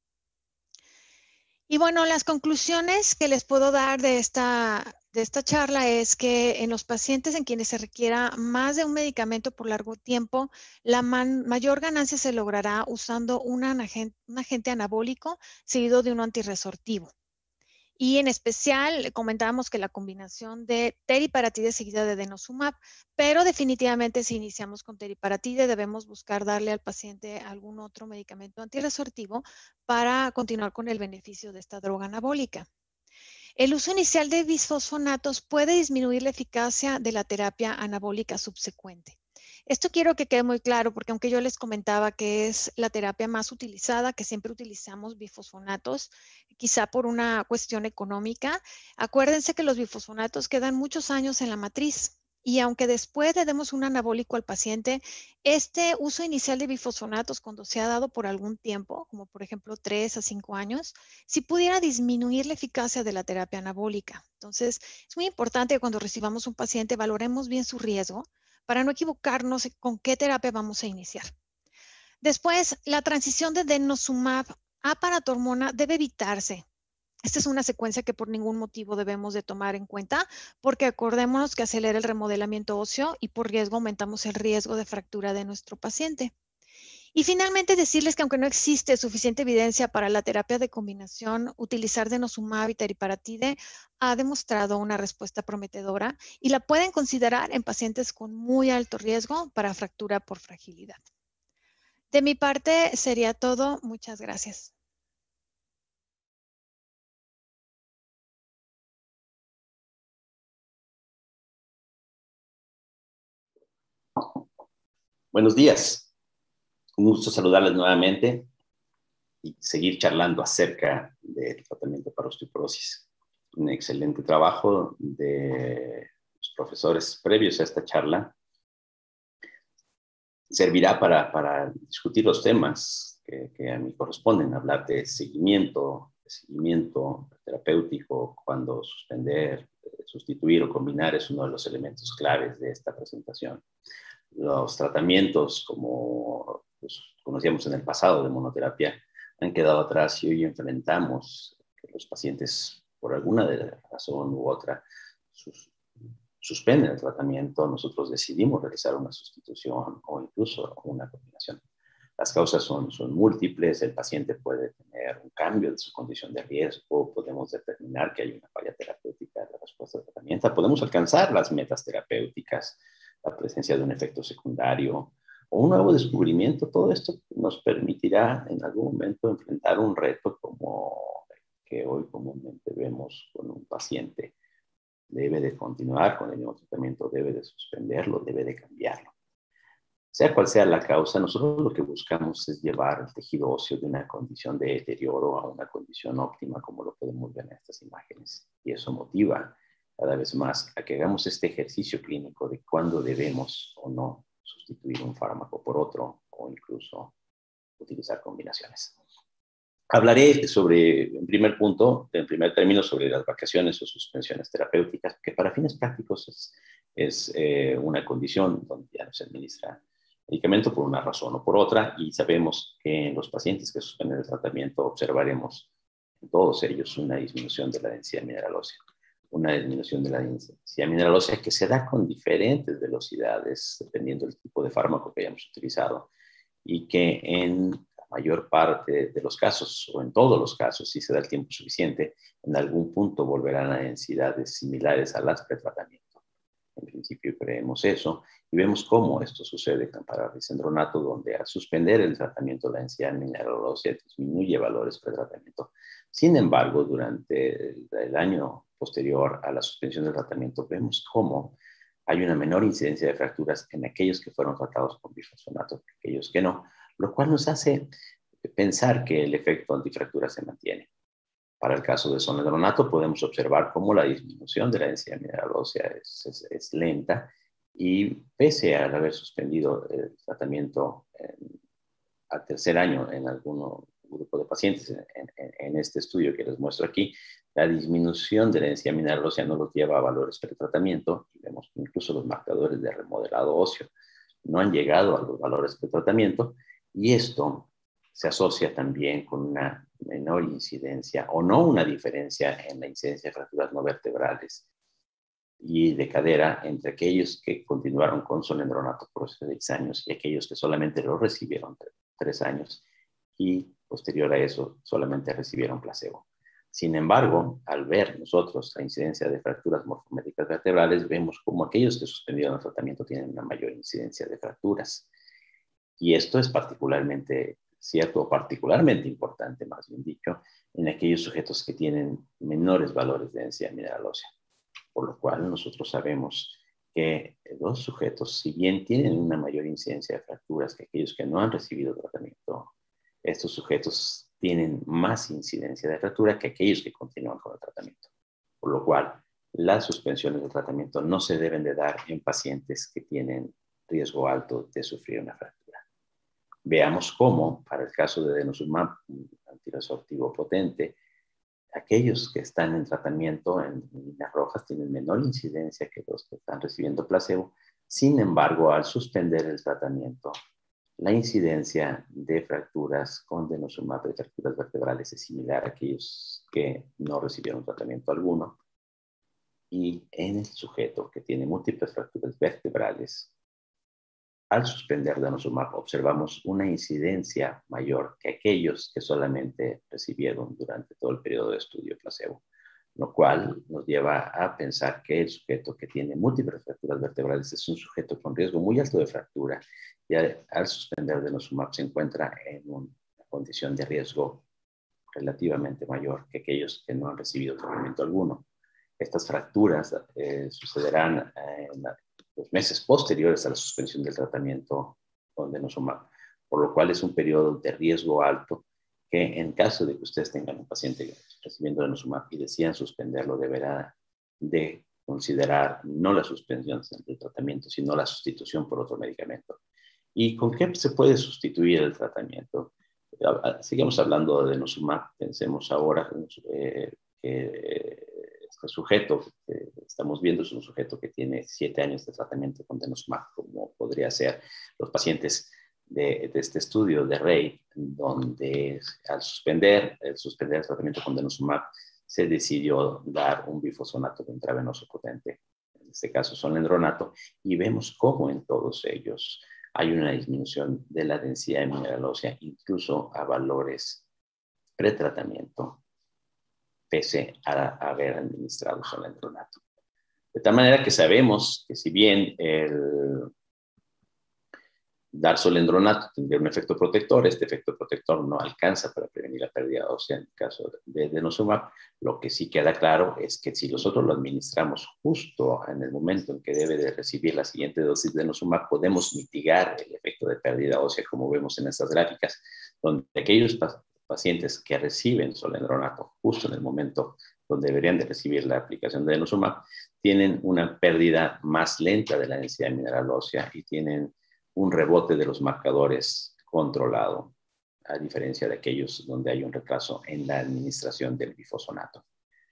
Y bueno, las conclusiones que les puedo dar de esta, de esta charla es que en los pacientes en quienes se requiera más de un medicamento por largo tiempo, la man, mayor ganancia se logrará usando un agente, un agente anabólico seguido de uno antirresortivo. Y en especial comentábamos que la combinación de teriparatide seguida de denosumab, pero definitivamente si iniciamos con teriparatide debemos buscar darle al paciente algún otro medicamento antirresortivo para continuar con el beneficio de esta droga anabólica. El uso inicial de bisfosfonatos puede disminuir la eficacia de la terapia anabólica subsecuente. Esto quiero que quede muy claro porque aunque yo les comentaba que es la terapia más utilizada, que siempre utilizamos bifosfonatos, quizá por una cuestión económica, acuérdense que los bifosfonatos quedan muchos años en la matriz. Y aunque después le demos un anabólico al paciente, este uso inicial de bifosfonatos, cuando se ha dado por algún tiempo, como por ejemplo tres a cinco años, sí pudiera disminuir la eficacia de la terapia anabólica. Entonces, es muy importante que cuando recibamos un paciente valoremos bien su riesgo para no equivocarnos con qué terapia vamos a iniciar. Después, la transición de denosumab a paratormona debe evitarse. Esta es una secuencia que por ningún motivo debemos de tomar en cuenta porque acordémonos que acelera el remodelamiento óseo y por riesgo aumentamos el riesgo de fractura de nuestro paciente. Y finalmente decirles que aunque no existe suficiente evidencia para la terapia de combinación, utilizar denosumab y teriparatide ha demostrado una respuesta prometedora y la pueden considerar en pacientes con muy alto riesgo para fractura por fragilidad. De mi parte sería todo. Muchas gracias. Buenos días. Un gusto saludarles nuevamente y seguir charlando acerca del tratamiento para osteoporosis. Un excelente trabajo de los profesores previos a esta charla. Servirá para, para discutir los temas que, que a mí corresponden, hablar de seguimiento, de seguimiento terapéutico, cuándo suspender, sustituir o combinar es uno de los elementos claves de esta presentación. Los tratamientos, como pues, conocíamos en el pasado de monoterapia, han quedado atrás y hoy enfrentamos que los pacientes, por alguna razón u otra, sus, suspenden el tratamiento. Nosotros decidimos realizar una sustitución o incluso una combinación. Las causas son, son múltiples. El paciente puede tener un cambio de su condición de riesgo. Podemos determinar que hay una falla terapéutica de la respuesta al tratamiento. Podemos alcanzar las metas terapéuticas, la presencia de un efecto secundario o un nuevo descubrimiento. Todo esto nos permitirá en algún momento enfrentar un reto como el que hoy comúnmente vemos con un paciente. Debe de continuar con el mismo tratamiento, debe de suspenderlo, debe de cambiarlo. Sea cual sea la causa, nosotros lo que buscamos es llevar el tejido óseo de una condición de deterioro a una condición óptima, como lo podemos ver en estas imágenes. Y eso motiva cada vez más a que hagamos este ejercicio clínico de cuándo debemos o no sustituir un fármaco por otro o incluso utilizar combinaciones. Hablaré sobre, en primer punto, en primer término, sobre las vacaciones o suspensiones terapéuticas, que para fines prácticos es, es eh, una condición donde ya no se administra medicamento por una razón o por otra, y sabemos que en los pacientes que suspenden el tratamiento observaremos en todos ellos una disminución de la densidad mineral ósea. Una disminución de la densidad mineral ósea que se da con diferentes velocidades, dependiendo del tipo de fármaco que hayamos utilizado, y que en la mayor parte de los casos, o en todos los casos, si se da el tiempo suficiente, en algún punto volverán a densidades similares a las pretratamiento. En principio creemos eso, y vemos cómo esto sucede para risendronato, donde al suspender el tratamiento la densidad mineral ósea disminuye valores pretratamiento. Sin embargo, durante el, el año posterior a la suspensión del tratamiento, vemos cómo hay una menor incidencia de fracturas en aquellos que fueron tratados con bifosfonato que aquellos que no, lo cual nos hace pensar que el efecto antifractura se mantiene. Para el caso de zoledronato podemos observar cómo la disminución de la densidad mineral ósea es, es, es lenta y pese a haber suspendido el tratamiento en, al tercer año en algún grupo de pacientes en, en, en este estudio que les muestro aquí, la disminución de la densidad mineral ósea no los lleva a valores pretratamiento y vemos que incluso los marcadores de remodelado óseo no han llegado a los valores pretratamiento y esto se asocia también con una menor incidencia o no una diferencia en la incidencia de fracturas no vertebrales y de cadera entre aquellos que continuaron con zoledronato por seis años y aquellos que solamente lo recibieron tres años y posterior a eso solamente recibieron placebo. Sin embargo, al ver nosotros la incidencia de fracturas morfométricas vertebrales, vemos como aquellos que suspendieron el tratamiento tienen una mayor incidencia de fracturas. Y esto es particularmente cierto, o particularmente importante, más bien dicho, en aquellos sujetos que tienen menores valores de densidad mineral ósea. Por lo cual nosotros sabemos que los sujetos, si bien tienen una mayor incidencia de fracturas que aquellos que no han recibido tratamiento, estos sujetos tienen más incidencia de fractura que aquellos que continúan con el tratamiento. Por lo cual, las suspensiones de tratamiento no se deben de dar en pacientes que tienen riesgo alto de sufrir una fractura. Veamos cómo, para el caso de denosumab, un antiresortivo potente, aquellos que están en tratamiento en líneas rojas tienen menor incidencia que los que están recibiendo placebo. Sin embargo, al suspender el tratamiento, la incidencia de fracturas con denosumab de fracturas vertebrales es similar a aquellos que no recibieron tratamiento alguno. Y en el sujeto que tiene múltiples fracturas vertebrales, al suspender denosumab observamos una incidencia mayor que aquellos que solamente recibieron durante todo el periodo de estudio placebo, lo cual nos lleva a pensar que el sujeto que tiene múltiples fracturas vertebrales es un sujeto con riesgo muy alto de fractura y al, al suspender denosumab se encuentra en una condición de riesgo relativamente mayor que aquellos que no han recibido tratamiento alguno. Estas fracturas eh, sucederán en la los meses posteriores a la suspensión del tratamiento con denosumab, por lo cual es un periodo de riesgo alto que en caso de que ustedes tengan un paciente recibiendo denosumab y decidan suspenderlo, deberá de considerar no la suspensión del tratamiento, sino la sustitución por otro medicamento. ¿Y con qué se puede sustituir el tratamiento? Sigamos hablando de denosumab, pensemos ahora eh, que este sujeto que estamos viendo es un sujeto que tiene siete años de tratamiento con denosumab, como podría ser los pacientes de, de este estudio de Rey, donde al suspender el, suspender el tratamiento con denosumab se decidió dar un bifosfonato intravenoso potente, en este caso zoledronato, y vemos cómo en todos ellos hay una disminución de la densidad de mineral ósea, incluso a valores pretratamiento, pese a haber administrado zoledronato. De tal manera que sabemos que si bien el dar zoledronato tendría un efecto protector, este efecto protector no alcanza para prevenir la pérdida ósea en el caso de denosumab. Lo que sí queda claro es que si nosotros lo administramos justo en el momento en que debe de recibir la siguiente dosis de denosumab, podemos mitigar el efecto de pérdida ósea, como vemos en estas gráficas, donde aquellos pacientes que reciben zoledronato justo en el momento donde deberían de recibir la aplicación de denosumab, tienen una pérdida más lenta de la densidad mineral ósea y tienen un rebote de los marcadores controlado, a diferencia de aquellos donde hay un retraso en la administración del bifosfonato.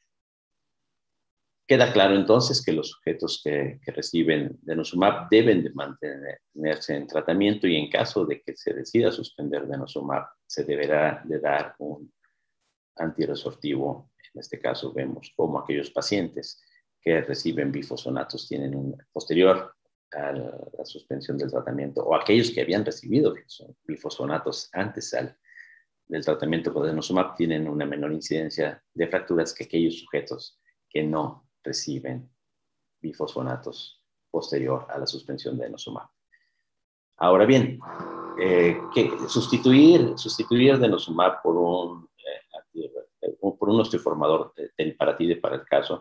Queda claro entonces que los sujetos que, que reciben denosumab deben de mantenerse en tratamiento y en caso de que se decida suspender denosumab, se deberá de dar un antiresortivo. En este caso vemos cómo aquellos pacientes que reciben bifosfonatos tienen un posterior a la suspensión del tratamiento, o aquellos que habían recibido bifosfonatos antes al, del tratamiento con denosumab tienen una menor incidencia de fracturas que aquellos sujetos que no reciben bifosfonatos posterior a la suspensión de denosumab. Ahora bien, eh, que sustituir, sustituir denosumab por un, eh, por un osteoformador teriparatide para el caso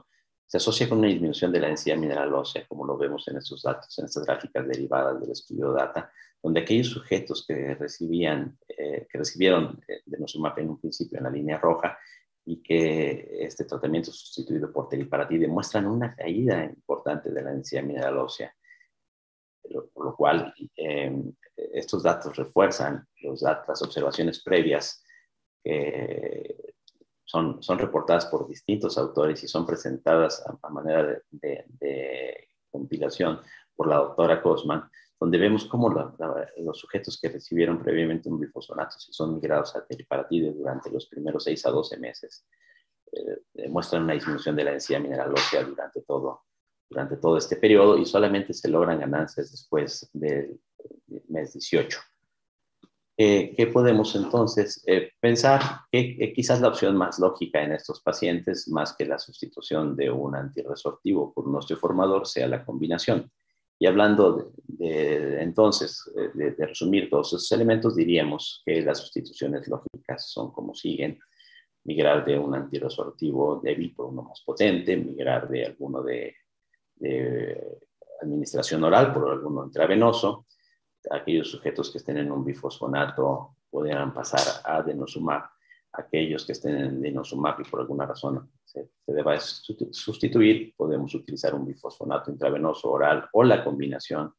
se asocia con una disminución de la densidad mineral ósea, como lo vemos en estos datos, en estas gráficas derivadas del estudio DATA, donde aquellos sujetos que, recibían, eh, que recibieron eh, denosumab en un principio en la línea roja y que este tratamiento sustituido por teriparatide muestran una caída importante de la densidad mineral ósea, por lo cual eh, estos datos refuerzan los datos, las observaciones previas que son, son reportadas por distintos autores y son presentadas a, a manera de, de, de compilación por la doctora Cosman, donde vemos cómo la, la, los sujetos que recibieron previamente un bifosfonato, si son migrados a teriparatide durante los primeros seis a doce meses, eh, demuestran una disminución de la densidad mineral ósea durante todo, durante todo este periodo y solamente se logran ganancias después del mes dieciocho. Eh, ¿Qué podemos entonces eh, pensar? Que eh, quizás la opción más lógica en estos pacientes, más que la sustitución de un antirresortivo por un osteoformador, sea la combinación. Y hablando de, de entonces, de, de resumir todos esos elementos, diríamos que las sustituciones lógicas son como siguen: migrar de un antirresortivo débil por uno más potente, migrar de alguno de, de administración oral por alguno intravenoso. Aquellos sujetos que estén en un bifosfonato podrían pasar a denosumab. Aquellos que estén en denosumab y por alguna razón se, se deba sustituir, podemos utilizar un bifosfonato intravenoso oral o la combinación,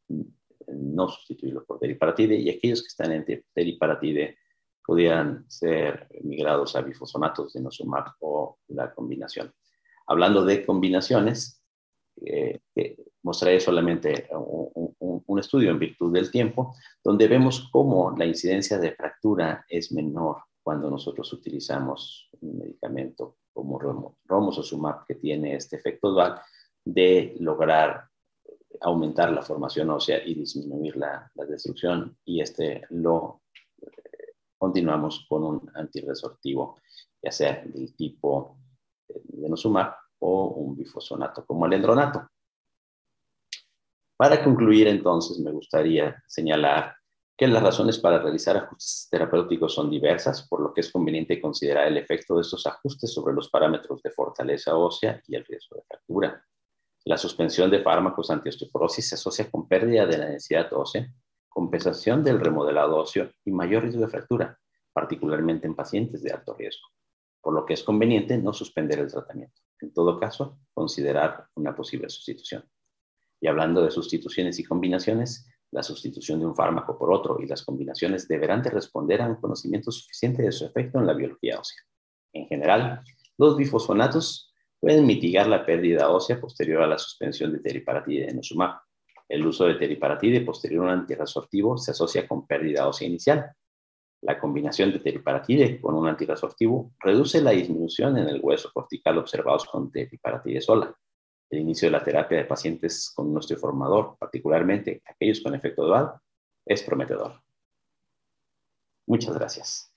no sustituirlo por teriparatide. Y aquellos que están en teriparatide podrían ser migrados a bifosfonatos denosumab o la combinación. Hablando de combinaciones, eh, eh, mostraré solamente un, un, un estudio en virtud del tiempo, donde vemos cómo la incidencia de fractura es menor cuando nosotros utilizamos un medicamento como romosozumab, que tiene este efecto dual de lograr aumentar la formación ósea y disminuir la, la destrucción, y este lo eh, continuamos con un antirresortivo, ya sea del tipo denosumab o un bifosfonato como el endronato. Para concluir, entonces, me gustaría señalar que las razones para realizar ajustes terapéuticos son diversas, por lo que es conveniente considerar el efecto de estos ajustes sobre los parámetros de fortaleza ósea y el riesgo de fractura. La suspensión de fármacos antiosteoporosis se asocia con pérdida de la densidad ósea, compensación del remodelado óseo y mayor riesgo de fractura, particularmente en pacientes de alto riesgo, por lo que es conveniente no suspender el tratamiento. En todo caso, considerar una posible sustitución. Y hablando de sustituciones y combinaciones, la sustitución de un fármaco por otro y las combinaciones deberán de responder a un conocimiento suficiente de su efecto en la biología ósea. En general, los bifosfonatos pueden mitigar la pérdida ósea posterior a la suspensión de teriparatide de denosumab. El uso de teriparatide posterior a un antirresortivo se asocia con pérdida ósea inicial. La combinación de teriparatide con un antirresortivo reduce la disminución en el hueso cortical observados con teriparatide sola. El inicio de la terapia de pacientes con un osteoformador, particularmente aquellos con efecto dual, es prometedor. Muchas gracias.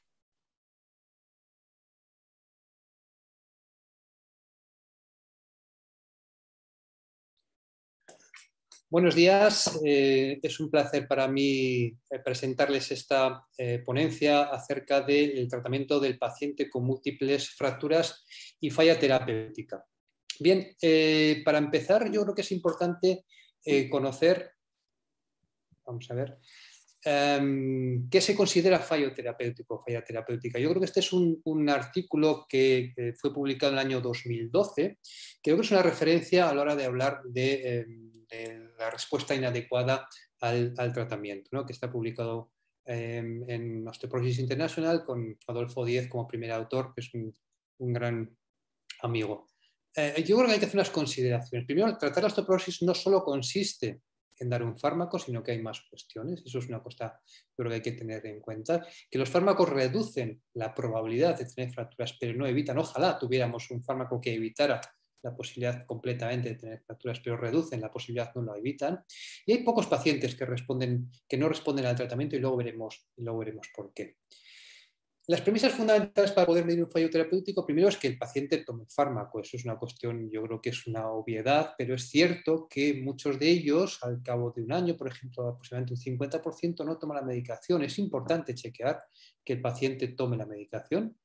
Buenos días, eh, es un placer para mí eh, presentarles esta eh, ponencia acerca del tratamiento del paciente con múltiples fracturas y falla terapéutica. Bien, eh, para empezar yo creo que es importante eh, conocer, vamos a ver, um, qué se considera fallo terapéutico o falla terapéutica. Yo creo que este es un, un artículo que, que fue publicado en el año dos mil doce, creo que es una referencia a la hora de hablar de, eh, de la respuesta inadecuada al, al tratamiento, ¿no? Que está publicado eh, en Osteoporosis International con Adolfo Díez como primer autor, que es un, un gran amigo. Eh, yo creo que hay que hacer unas consideraciones. Primero, tratar la osteoporosis no solo consiste en dar un fármaco, sino que hay más cuestiones. Eso es una cosa que creo que hay que tener en cuenta. Que los fármacos reducen la probabilidad de tener fracturas, pero no evitan. Ojalá tuviéramos un fármaco que evitara la posibilidad completamente de tener fracturas, pero reducen la posibilidad, no lo evitan. Y hay pocos pacientes que, responden, que no responden al tratamiento y luego veremos, y luego veremos por qué. Las premisas fundamentales para poder medir un fallo terapéutico, primero es que el paciente tome fármaco. Eso es una cuestión, yo creo que es una obviedad, pero es cierto que muchos de ellos, al cabo de un año, por ejemplo, aproximadamente un cincuenta por ciento no toma la medicación. Es importante chequear que el paciente tome la medicación,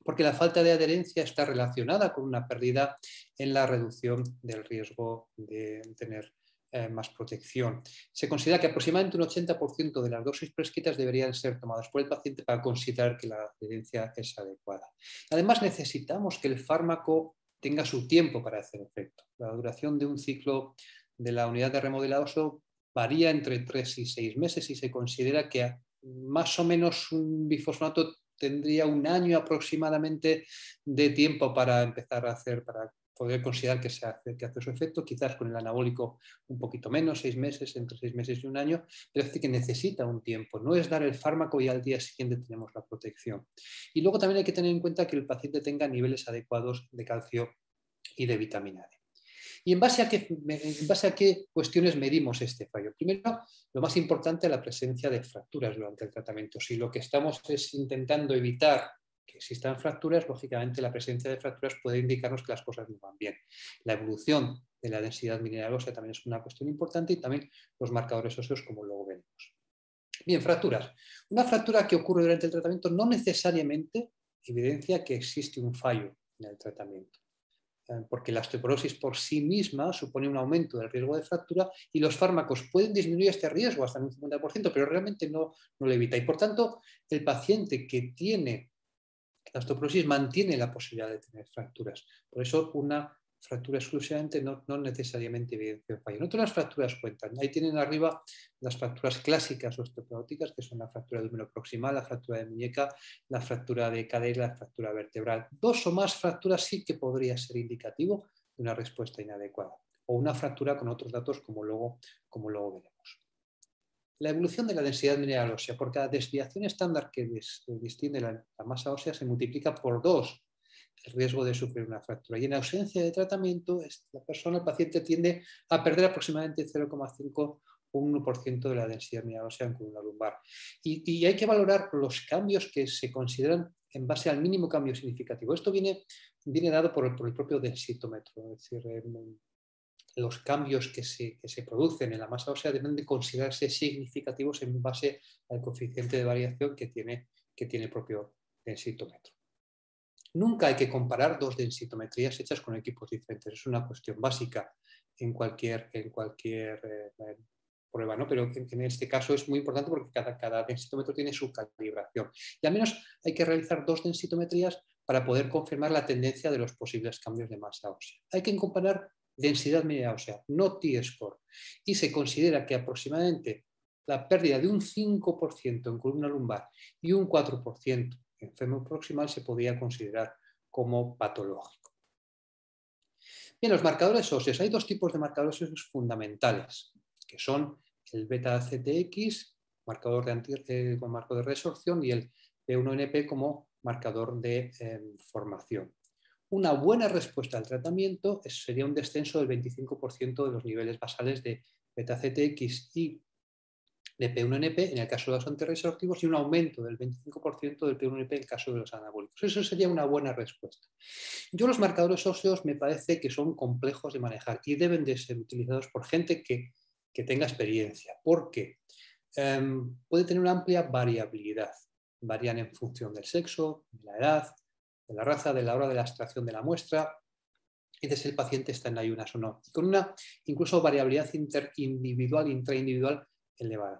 porque la falta de adherencia está relacionada con una pérdida en la reducción del riesgo de tener eh, más protección. Se considera que aproximadamente un ochenta por ciento de las dosis prescritas deberían ser tomadas por el paciente para considerar que la adherencia es adecuada. Además, necesitamos que el fármaco tenga su tiempo para hacer efecto. La duración de un ciclo de la unidad de remodelado óseo varía entre tres y seis meses y se considera que más o menos un bifosfonato tendría un año aproximadamente de tiempo para empezar a hacer, para poder considerar que, se hace, que hace su efecto, quizás con el anabólico un poquito menos, seis meses, entre seis meses y un año, pero es decir que necesita un tiempo, no es dar el fármaco y al día siguiente tenemos la protección. Y luego también hay que tener en cuenta que el paciente tenga niveles adecuados de calcio y de vitamina D. ¿Y en base a qué, en base a qué cuestiones medimos este fallo? Primero, lo más importante, la presencia de fracturas durante el tratamiento. Si lo que estamos es intentando evitar que existan fracturas, lógicamente la presencia de fracturas puede indicarnos que las cosas no van bien. La evolución de la densidad mineral ósea también es una cuestión importante y también los marcadores óseos, como luego veremos. Bien, fracturas. Una fractura que ocurre durante el tratamiento no necesariamente evidencia que existe un fallo en el tratamiento, porque la osteoporosis por sí misma supone un aumento del riesgo de fractura y los fármacos pueden disminuir este riesgo hasta un cincuenta por ciento, pero realmente no, no lo evita. Y por tanto, el paciente que tiene la osteoporosis mantiene la posibilidad de tener fracturas. Por eso, una fractura exclusivamente no, no necesariamente evidencia un fallo. No todas las fracturas cuentan. Ahí tienen arriba las fracturas clásicas osteoporóticas, que son la fractura del húmero proximal, la fractura de muñeca, la fractura de cadera y la fractura vertebral. Dos o más fracturas sí que podría ser indicativo de una respuesta inadecuada. O una fractura con otros datos como luego, como luego veremos. La evolución de la densidad mineral ósea. Por cada desviación estándar que distingue la, la masa ósea se multiplica por dos el riesgo de sufrir una fractura. Y en ausencia de tratamiento, la persona, el paciente, tiende a perder aproximadamente cero coma cinco o uno por ciento de la densidad mineral ósea en columna lumbar. Y, y hay que valorar los cambios que se consideran en base al mínimo cambio significativo. Esto viene, viene dado por el, por el propio densitómetro, es decir, en, los cambios que se, que se producen en la masa ósea deben de considerarse significativos en base al coeficiente de variación que tiene, que tiene el propio densitómetro. Nunca hay que comparar dos densitometrías hechas con equipos diferentes. Es una cuestión básica en cualquier, en cualquier eh, prueba, ¿no? Pero en, en este caso es muy importante porque cada, cada densitómetro tiene su calibración. Y al menos hay que realizar dos densitometrías para poder confirmar la tendencia de los posibles cambios de masa ósea. Hay que comparar densidad mineral ósea, no T-score. Y se considera que aproximadamente la pérdida de un cinco por ciento en columna lumbar y un cuatro por ciento en fémur proximal se podría considerar como patológico. Bien, los marcadores óseos. Hay dos tipos de marcadores óseos fundamentales, que son el beta C T X, marcador de, anti, eh, como marcador de resorción, y el P uno N P como marcador de eh, formación. Una buena respuesta al tratamiento sería un descenso del veinticinco por ciento de los niveles basales de beta C T X y de P uno N P en el caso de los antirresortivos y un aumento del veinticinco por ciento del P uno N P en el caso de los anabólicos. Eso sería una buena respuesta. Yo los marcadores óseos me parece que son complejos de manejar y deben de ser utilizados por gente que, que tenga experiencia, porque eh, puede tener una amplia variabilidad. Varían en función del sexo, de la edad, de la raza, de la hora de la extracción de la muestra y de si el paciente está en ayunas o no. Y con una incluso variabilidad interindividual, intraindividual elevada.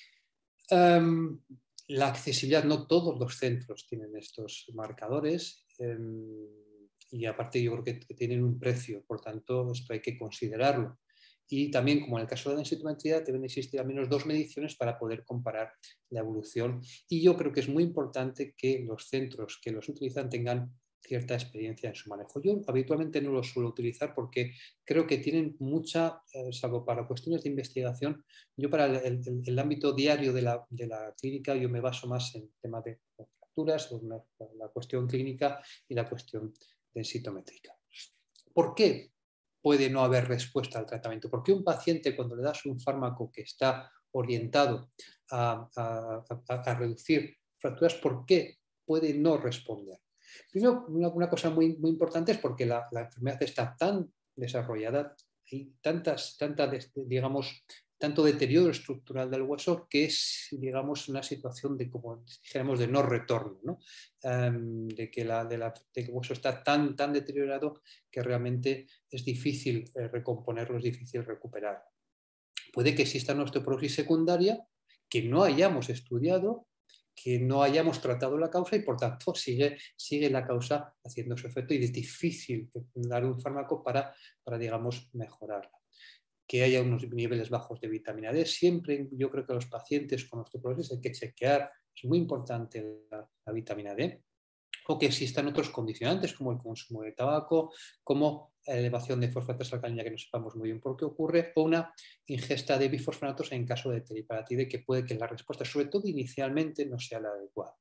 Um, la accesibilidad, no todos los centros tienen estos marcadores um, y aparte yo creo que, que tienen un precio, por tanto esto hay que considerarlo. Y también, como en el caso de la densitometría, deben existir al menos dos mediciones para poder comparar la evolución. Y yo creo que es muy importante que los centros que los utilizan tengan cierta experiencia en su manejo. Yo habitualmente no los suelo utilizar porque creo que tienen mucha, eh, salvo para cuestiones de investigación, yo para el, el, el ámbito diario de la, de la clínica yo me baso más en tema de fracturas, la, la cuestión clínica y la cuestión densitométrica. ¿Por qué puede no haber respuesta al tratamiento? ¿Por qué un paciente, cuando le das un fármaco que está orientado a, a, a, a reducir fracturas, por qué puede no responder? Primero, una, una cosa muy, muy importante es porque la, la enfermedad está tan desarrollada y tantas, tanta, digamos, tanto deterioro estructural del hueso que es, digamos, una situación de, como dijéramos, de no retorno, ¿no? Um, de, que la, de, la, de que el hueso está tan, tan deteriorado que realmente es difícil eh, recomponerlo, es difícil recuperar. Puede que exista una osteoporosis secundaria que no hayamos estudiado, que no hayamos tratado la causa y por tanto sigue, sigue la causa haciendo su efecto y es difícil dar un fármaco para, para digamos, mejorarla. Que haya unos niveles bajos de vitamina D. Siempre yo creo que a los pacientes con osteoporosis hay que chequear, es muy importante la, la vitamina D, o que existan otros condicionantes como el consumo de tabaco, como la elevación de fosfatos alcalina que no sepamos muy bien por qué ocurre, o una ingesta de bifosfonatos en caso de teriparatide que puede que la respuesta, sobre todo inicialmente, no sea la adecuada.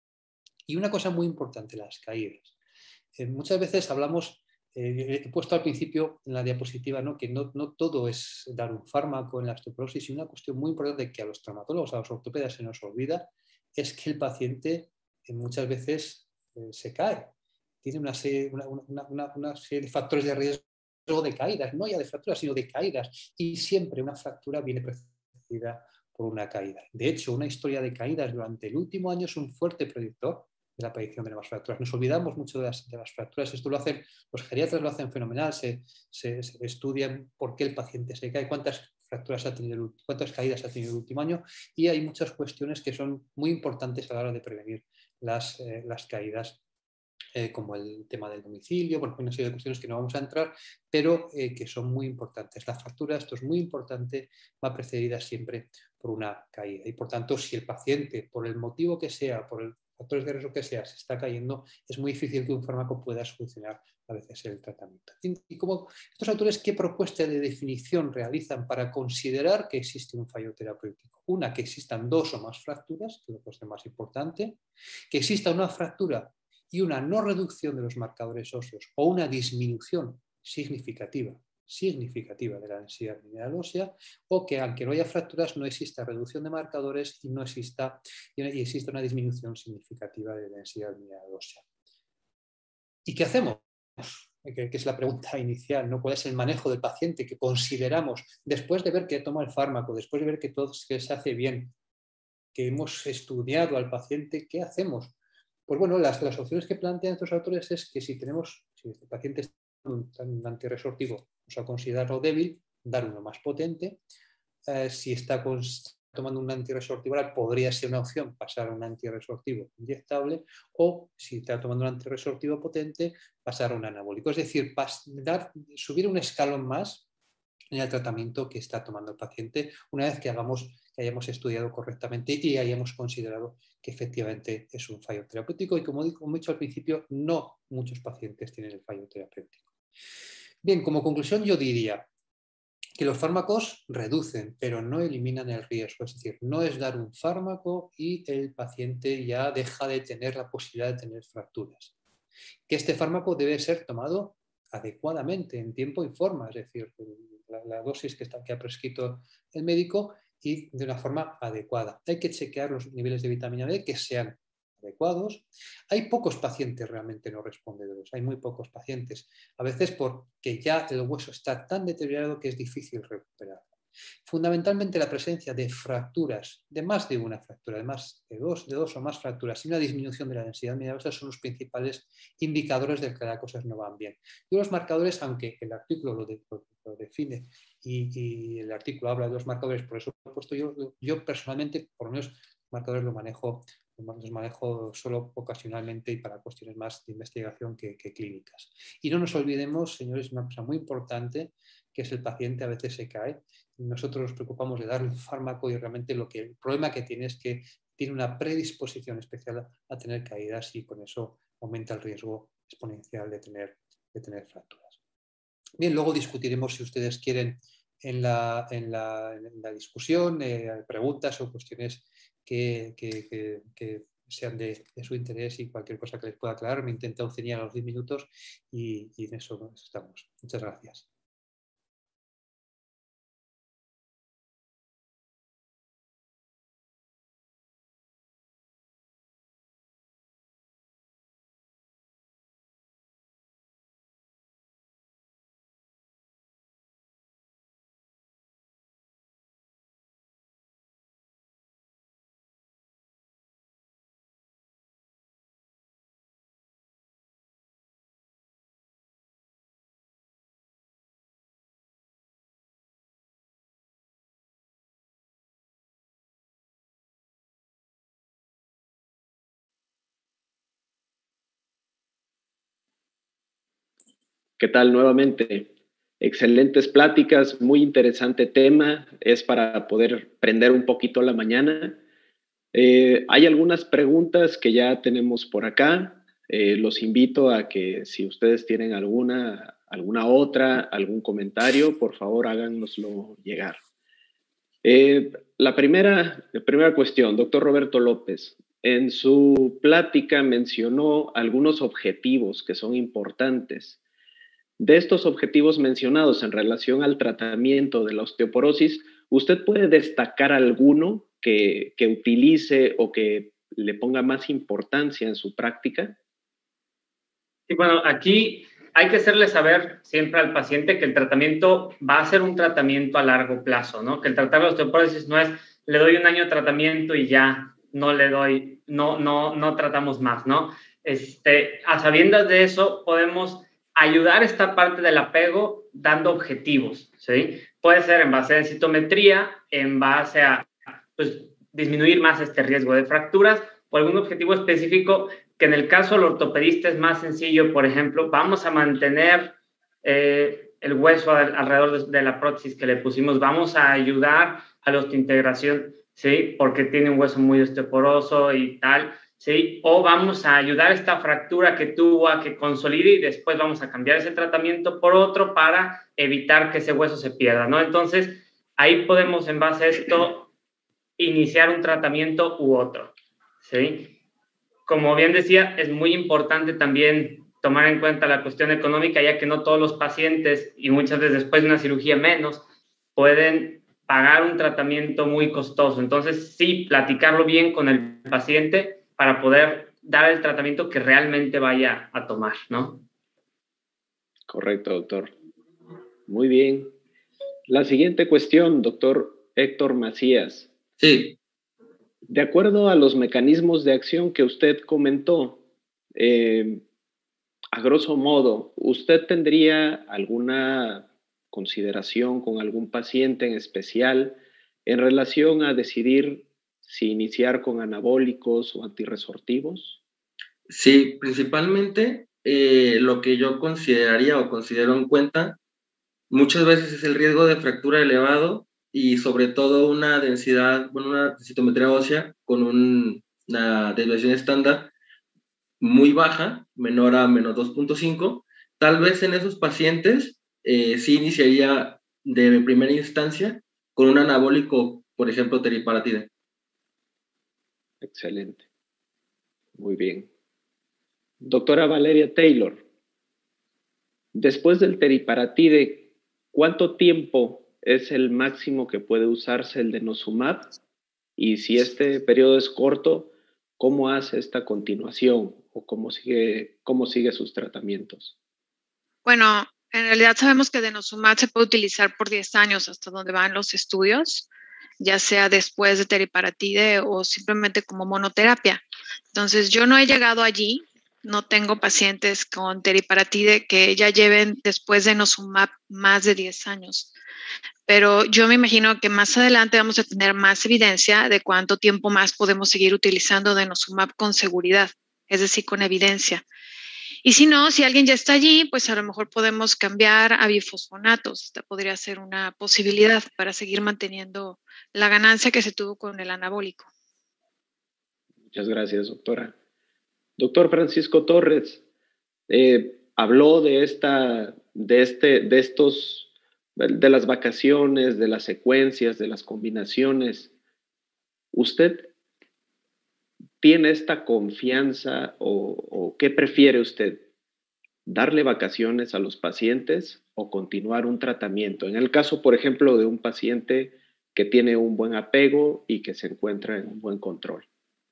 Y una cosa muy importante, las caídas. Eh, muchas veces hablamos... Eh, he puesto al principio en la diapositiva, ¿no?, que no, no todo es dar un fármaco en la osteoporosis y una cuestión muy importante que a los traumatólogos, a los ortopedas se nos olvida es que el paciente eh, muchas veces eh, se cae. Tiene una serie, una, una, una, una serie de factores de riesgo de caídas, no ya de fracturas, sino de caídas. Y siempre una fractura viene precedida por una caída. De hecho, una historia de caídas durante el último año es un fuerte predictor de la aparición de nuevas fracturas. Nos olvidamos mucho de las, de las fracturas. Esto lo hacen, los geriatras lo hacen fenomenal, se, se, se estudian por qué el paciente se cae, cuántas fracturas ha tenido, cuántas caídas ha tenido el último año y hay muchas cuestiones que son muy importantes a la hora de prevenir las, eh, las caídas, eh, como el tema del domicilio, bueno, una serie de cuestiones que no vamos a entrar, pero eh, que son muy importantes. La fractura, esto es muy importante, va precedida siempre por una caída y por tanto si el paciente, por el motivo que sea, por el factores de riesgo que sea, se está cayendo, es muy difícil que un fármaco pueda solucionar a veces el tratamiento. Y como estos autores, ¿qué propuesta de definición realizan para considerar que existe un fallo terapéutico? Una, que existan dos o más fracturas, que es lo más importante, que exista una fractura y una no reducción de los marcadores óseos o una disminución significativa significativa de la densidad mineral ósea, o que aunque no haya fracturas no exista reducción de marcadores y no exista, y exista una disminución significativa de densidad mineral ósea. ¿Y qué hacemos? Que es la pregunta inicial, ¿no? ¿Cuál es el manejo del paciente que consideramos, después de ver que toma el fármaco, después de ver que todo que se hace bien, que hemos estudiado al paciente, ¿qué hacemos? Pues bueno, las, las opciones que plantean estos autores es que si tenemos, si el paciente está en un antirresortivo, vamos a considerarlo débil, dar uno más potente. Eh, si está con, tomando un antirresortivo oral, podría ser una opción pasar a un antirresortivo inyectable, o si está tomando un antirresortivo potente, pasar a un anabólico. Es decir, pas, dar, subir un escalón más en el tratamiento que está tomando el paciente una vez que, hagamos, que hayamos estudiado correctamente y hayamos considerado que efectivamente es un fallo terapéutico y como, como he dicho al principio, no muchos pacientes tienen el fallo terapéutico. Bien, como conclusión yo diría que los fármacos reducen, pero no eliminan el riesgo, es decir, no es dar un fármaco y el paciente ya deja de tener la posibilidad de tener fracturas. Que este fármaco debe ser tomado adecuadamente, en tiempo y forma, es decir, la, la dosis que, está, que ha prescrito el médico y de una forma adecuada. Hay que chequear los niveles de vitamina D que sean adecuados. Hay pocos pacientes realmente no respondedores, hay muy pocos pacientes, a veces porque ya el hueso está tan deteriorado que es difícil recuperarlo. Fundamentalmente la presencia de fracturas, de más de una fractura, de más de dos, de dos o más fracturas y una disminución de la densidad mineral ósea son los principales indicadores de que las cosas no van bien. Y los marcadores, aunque el artículo lo, de, lo, lo define y, y el artículo habla de los marcadores, por eso lo he puesto yo, yo personalmente, por lo menos, marcadores lo manejo, los manejo solo ocasionalmente y para cuestiones más de investigación que, que clínicas. Y no nos olvidemos, señores, una cosa muy importante, que es el paciente a veces se cae. Nosotros nos preocupamos de darle un fármaco y realmente lo que, el problema que tiene es que tiene una predisposición especial a tener caídas y con eso aumenta el riesgo exponencial de tener, de tener fracturas. Bien, luego discutiremos si ustedes quieren en la, en la, en la discusión eh, preguntas o cuestiones que, que, que, que sean de, de su interés y cualquier cosa que les pueda aclarar. Me he intentado ceñir a los diez minutos y, y en eso estamos. Muchas gracias. ¿Qué tal nuevamente? Excelentes pláticas, muy interesante tema, es para poder prender un poquito la mañana. Eh, hay algunas preguntas que ya tenemos por acá. Eh, los invito a que si ustedes tienen alguna, alguna otra, algún comentario, por favor háganoslo llegar. Eh, la, primera, la primera cuestión, doctor Roberto López, en su plática mencionó algunos objetivos que son importantes. De estos objetivos mencionados en relación al tratamiento de la osteoporosis, ¿usted puede destacar alguno que, que utilice o que le ponga más importancia en su práctica? Sí, bueno, aquí hay que hacerle saber siempre al paciente que el tratamiento va a ser un tratamiento a largo plazo, ¿no? Que el tratar la osteoporosis no es, le doy un año de tratamiento y ya no le doy, no, no, no tratamos más, ¿no? Este, a sabiendas de eso, podemos ayudar esta parte del apego dando objetivos, ¿sí? Puede ser en base a densitometría, en base a, pues, disminuir más este riesgo de fracturas o algún objetivo específico que en el caso del ortopedista es más sencillo. Por ejemplo, vamos a mantener eh, el hueso al, alrededor de, de la prótesis que le pusimos, vamos a ayudar a la osteointegración, ¿sí? Porque tiene un hueso muy osteoporoso y tal, ¿sí? O vamos a ayudar a esta fractura que tuvo a que consolide y después vamos a cambiar ese tratamiento por otro para evitar que ese hueso se pierda, ¿no? Entonces, ahí podemos, en base a esto, iniciar un tratamiento u otro, ¿sí? Como bien decía, es muy importante también tomar en cuenta la cuestión económica, ya que no todos los pacientes, y muchas veces después de una cirugía menos, pueden pagar un tratamiento muy costoso. Entonces, sí, platicarlo bien con el paciente para poder dar el tratamiento que realmente vaya a tomar, ¿no? Correcto, doctor. Muy bien. La siguiente cuestión, doctor Héctor Macías. Sí. De acuerdo a los mecanismos de acción que usted comentó, eh, a grosso modo, ¿usted tendría alguna consideración con algún paciente en especial en relación a decidir si iniciar con anabólicos o antirresortivos? Sí, principalmente eh, lo que yo consideraría o considero en cuenta muchas veces es el riesgo de fractura elevado y sobre todo una densidad, bueno, una densitometría ósea con un, una desviación estándar muy baja, menor a menos dos punto cinco. Tal vez en esos pacientes eh, sí iniciaría de primera instancia con un anabólico, por ejemplo, teriparatide. Excelente. Muy bien. Doctora Valeria Taylor, después del teriparatide, ¿cuánto tiempo es el máximo que puede usarse el denosumab? Y si este periodo es corto, ¿cómo hace esta continuación o cómo sigue, cómo sigue sus tratamientos? Bueno, en realidad sabemos que denosumab se puede utilizar por diez años hasta donde van los estudios, ya sea después de teriparatide o simplemente como monoterapia. Entonces, yo no he llegado allí, no tengo pacientes con teriparatide que ya lleven después de denosumab más de diez años. Pero yo me imagino que más adelante vamos a tener más evidencia de cuánto tiempo más podemos seguir utilizando denosumab con seguridad, es decir, con evidencia. Y si no, si alguien ya está allí, pues a lo mejor podemos cambiar a bifosfonatos. Esta podría ser una posibilidad para seguir manteniendo la ganancia que se tuvo con el anabólico. Muchas gracias, doctora. Doctor Francisco Torres, eh, habló de, esta, de, este, de estos, de las vacaciones, de las secuencias, de las combinaciones. ¿Usted tiene esta confianza o, o qué prefiere usted? ¿Darle vacaciones a los pacientes o continuar un tratamiento? En el caso, por ejemplo, de un paciente que tiene un buen apego y que se encuentra en un buen control.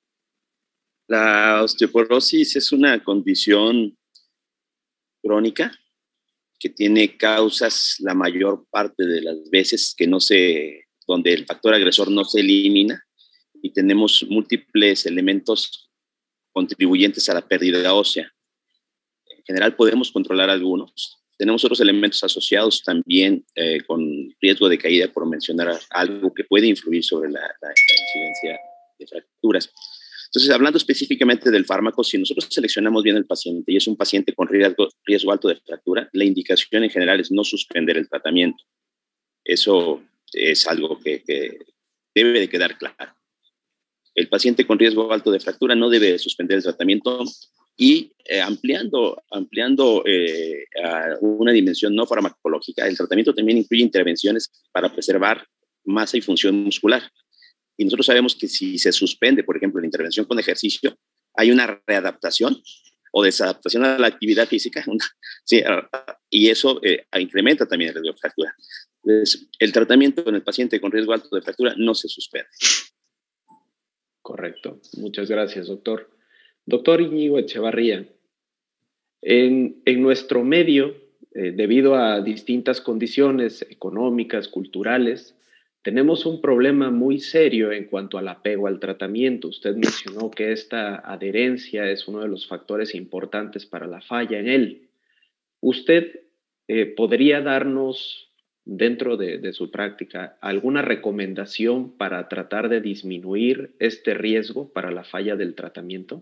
La osteoporosis es una condición crónica que tiene causas la mayor parte de las veces que no se, donde el factor agresor no se elimina y tenemos múltiples elementos contribuyentes a la pérdida ósea. En general podemos controlar algunos. Tenemos otros elementos asociados también eh, con riesgo de caída, por mencionar algo que puede influir sobre la, la, la incidencia de fracturas. Entonces, hablando específicamente del fármaco, si nosotros seleccionamos bien el paciente y es un paciente con riesgo, riesgo alto de fractura, la indicación en general es no suspender el tratamiento. Eso es algo que, que debe de quedar claro. El paciente con riesgo alto de fractura no debe suspender el tratamiento y eh, ampliando, ampliando eh, a una dimensión no farmacológica, el tratamiento también incluye intervenciones para preservar masa y función muscular. Y nosotros sabemos que si se suspende, por ejemplo, la intervención con ejercicio, hay una readaptación o desadaptación a la actividad física, una, sí, y eso eh, incrementa también el riesgo de fractura. Entonces, el tratamiento con el paciente con riesgo alto de fractura no se suspende. Correcto. Muchas gracias, doctor. Doctor Íñigo Echevarría, en, en nuestro medio, eh, debido a distintas condiciones económicas, culturales, tenemos un problema muy serio en cuanto al apego al tratamiento. Usted mencionó que esta adherencia es uno de los factores importantes para la falla en él. ¿Usted eh, podría darnos, dentro de, de su práctica, alguna recomendación para tratar de disminuir este riesgo para la falla del tratamiento?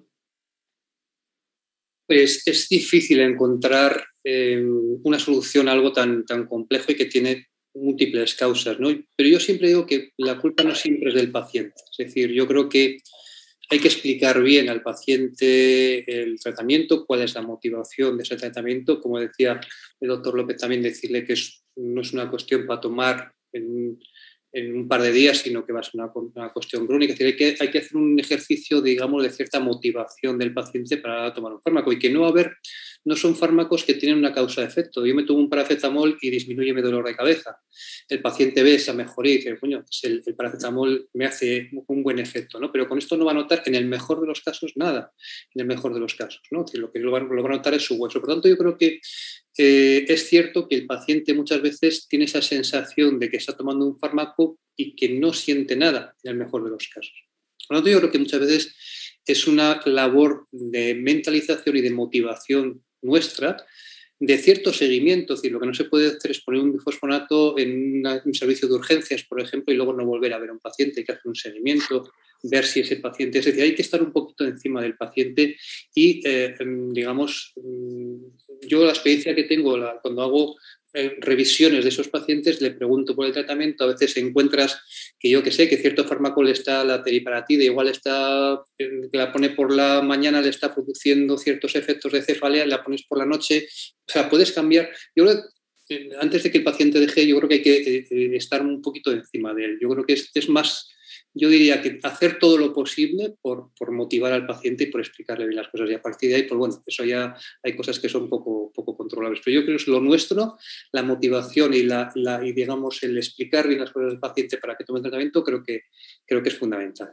Pues es difícil encontrar eh, una solución a algo tan, tan complejo y que tiene múltiples causas, ¿no? Pero yo siempre digo que la culpa no siempre es del paciente. Es decir, yo creo que hay que explicar bien al paciente el tratamiento, cuál es la motivación de ese tratamiento. Como decía el doctor López, también decirle que es, no es una cuestión para tomar en, en un par de días, sino que va a ser una, una cuestión crónica. Es decir, hay que, hay que hacer un ejercicio, digamos, de cierta motivación del paciente para tomar un fármaco y que no va a haber, no son fármacos que tienen una causa-efecto. Yo me tomo un paracetamol y disminuye mi dolor de cabeza. El paciente ve esa mejoría y dice, coño, pues el, el paracetamol me hace un buen efecto, ¿no? Pero con esto no va a notar, en el mejor de los casos, nada, en el mejor de los casos, ¿no? Es decir, lo que lo va, lo va a notar es su hueso. Por lo tanto, yo creo que eh, es cierto que el paciente muchas veces tiene esa sensación de que está tomando un fármaco y que no siente nada, en el mejor de los casos. Por lo tanto, yo creo que muchas veces es una labor de mentalización y de motivación nuestra, de cierto seguimiento. Es decir, lo que no se puede hacer es poner un bifosfonato en una, un servicio de urgencias, por ejemplo, y luego no volver a ver a un paciente. Hay que hacer un seguimiento, ver si ese paciente... Es decir, hay que estar un poquito encima del paciente y, eh, digamos, yo la experiencia que tengo la, cuando hago eh, revisiones de esos pacientes, le pregunto por el tratamiento, a veces encuentras que yo que sé, que cierto fármaco le está, la teriparatida, igual está, que la pone por la mañana, le está produciendo ciertos efectos de cefalea, la pones por la noche, o sea, puedes cambiar. Yo creo que antes de que el paciente deje, yo creo que hay que eh, estar un poquito encima de él. Yo creo que es, es más, yo diría que hacer todo lo posible por, por motivar al paciente y por explicarle bien las cosas. Y a partir de ahí, pues bueno, eso ya hay cosas que son poco, poco controlables. Pero yo creo que es lo nuestro, la motivación y, la, la, y digamos, el explicar bien las cosas al paciente para que tome el tratamiento, creo que, creo que es fundamental.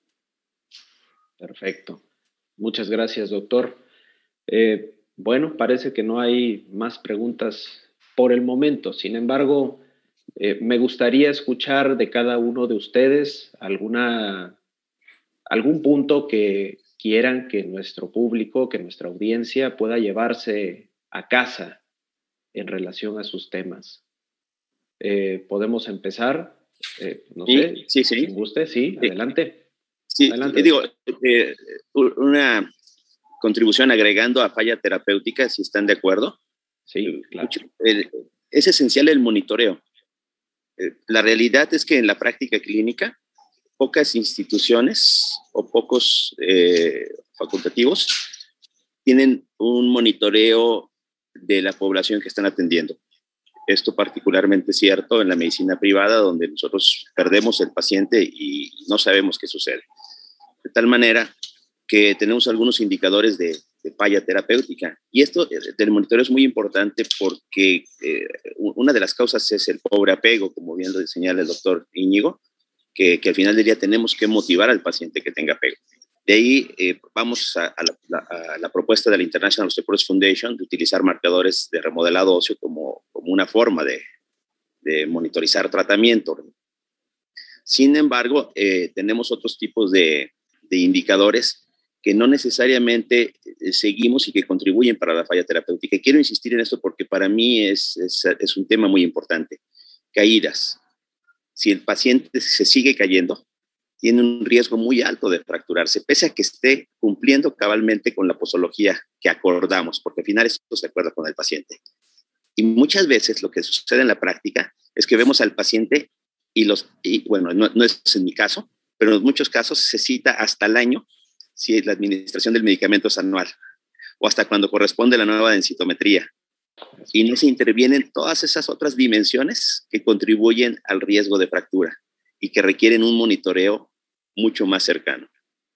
Perfecto. Muchas gracias, doctor. Eh, bueno, parece que no hay más preguntas por el momento. Sin embargo, eh, me gustaría escuchar de cada uno de ustedes alguna, algún punto que quieran que nuestro público, que nuestra audiencia pueda llevarse a casa en relación a sus temas. Eh, ¿Podemos empezar? Eh, no sí, sé, sí, sí. si guste, sí, sí, adelante. Sí, adelante. digo, eh, una contribución agregando a falla terapéutica, si están de acuerdo. Sí, claro. El, es esencial el monitoreo. La realidad es que en la práctica clínica, pocas instituciones o pocos eh, facultativos tienen un monitoreo de la población que están atendiendo. Esto particularmente es cierto en la medicina privada, donde nosotros perdemos el paciente y no sabemos qué sucede. De tal manera que tenemos algunos indicadores de, de falla terapéutica. Y esto del monitoreo es muy importante porque eh, una de las causas es el pobre apego, como bien lo señala el doctor Íñigo, que, que al final del día tenemos que motivar al paciente que tenga apego. De ahí eh, vamos a, a, la, a la propuesta de la International Osteoporosis Foundation de utilizar marcadores de remodelado óseo como, como una forma de, de monitorizar tratamiento. Sin embargo, eh, tenemos otros tipos de, de indicadores que no necesariamente seguimos y que contribuyen para la falla terapéutica. Y quiero insistir en esto porque para mí es, es, es un tema muy importante. Caídas. Si el paciente se sigue cayendo, tiene un riesgo muy alto de fracturarse, pese a que esté cumpliendo cabalmente con la posología que acordamos, porque al final esto se acuerda con el paciente. Y muchas veces lo que sucede en la práctica es que vemos al paciente y los, y bueno, no, no es en mi caso, pero en muchos casos se cita hasta el año si la administración del medicamento es anual o hasta cuando corresponde la nueva densitometría. Y no se intervienen todas esas otras dimensiones que contribuyen al riesgo de fractura y que requieren un monitoreo mucho más cercano.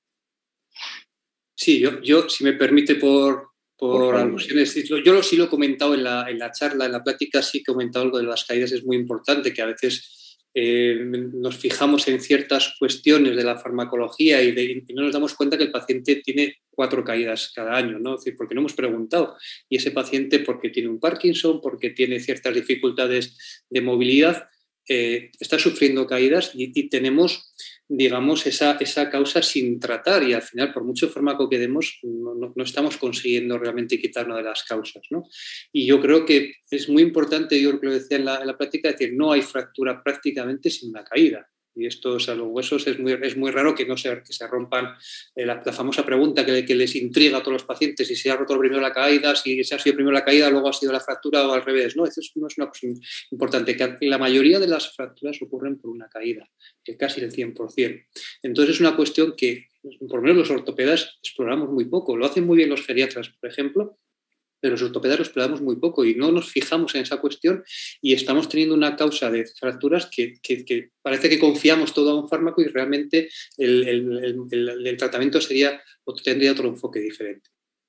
Sí, yo, yo si me permite por, por, por alusiones, yo lo, sí lo he comentado en la, en la charla, en la plática sí he comentado algo de las caídas, es muy importante que a veces eh, nos fijamos en ciertas cuestiones de la farmacología y, de, y no nos damos cuenta que el paciente tiene cuatro caídas cada año, ¿no? Es decir, porque no hemos preguntado. Y ese paciente, porque tiene un Parkinson, porque tiene ciertas dificultades de movilidad, eh, está sufriendo caídas y, y tenemos, digamos, esa, esa causa sin tratar y al final, por mucho fármaco que demos, no, no, no estamos consiguiendo realmente quitarnos de las causas, ¿no? Y yo creo que es muy importante, yo creo que lo decía en la, en la plática, decir, no hay fractura prácticamente sin una caída. Y esto, o sea, los huesos es muy, es muy raro que no se, que se rompan. Eh, la, la famosa pregunta que, que les intriga a todos los pacientes, si se ha roto primero la caída, si se ha sido primero la caída, luego ha sido la fractura o al revés. No, eso no es una cosa importante, que la mayoría de las fracturas ocurren por una caída, que casi el cien por ciento. Entonces es una cuestión que, por lo menos los ortopedas, exploramos muy poco. Lo hacen muy bien los geriatras, por ejemplo, pero los ortopedas lo exploramos muy poco y no nos fijamos en esa cuestión y estamos teniendo una causa de fracturas que, que, que parece que confiamos todo a un fármaco y realmente el, el, el, el tratamiento sería o tendría otro enfoque diferente.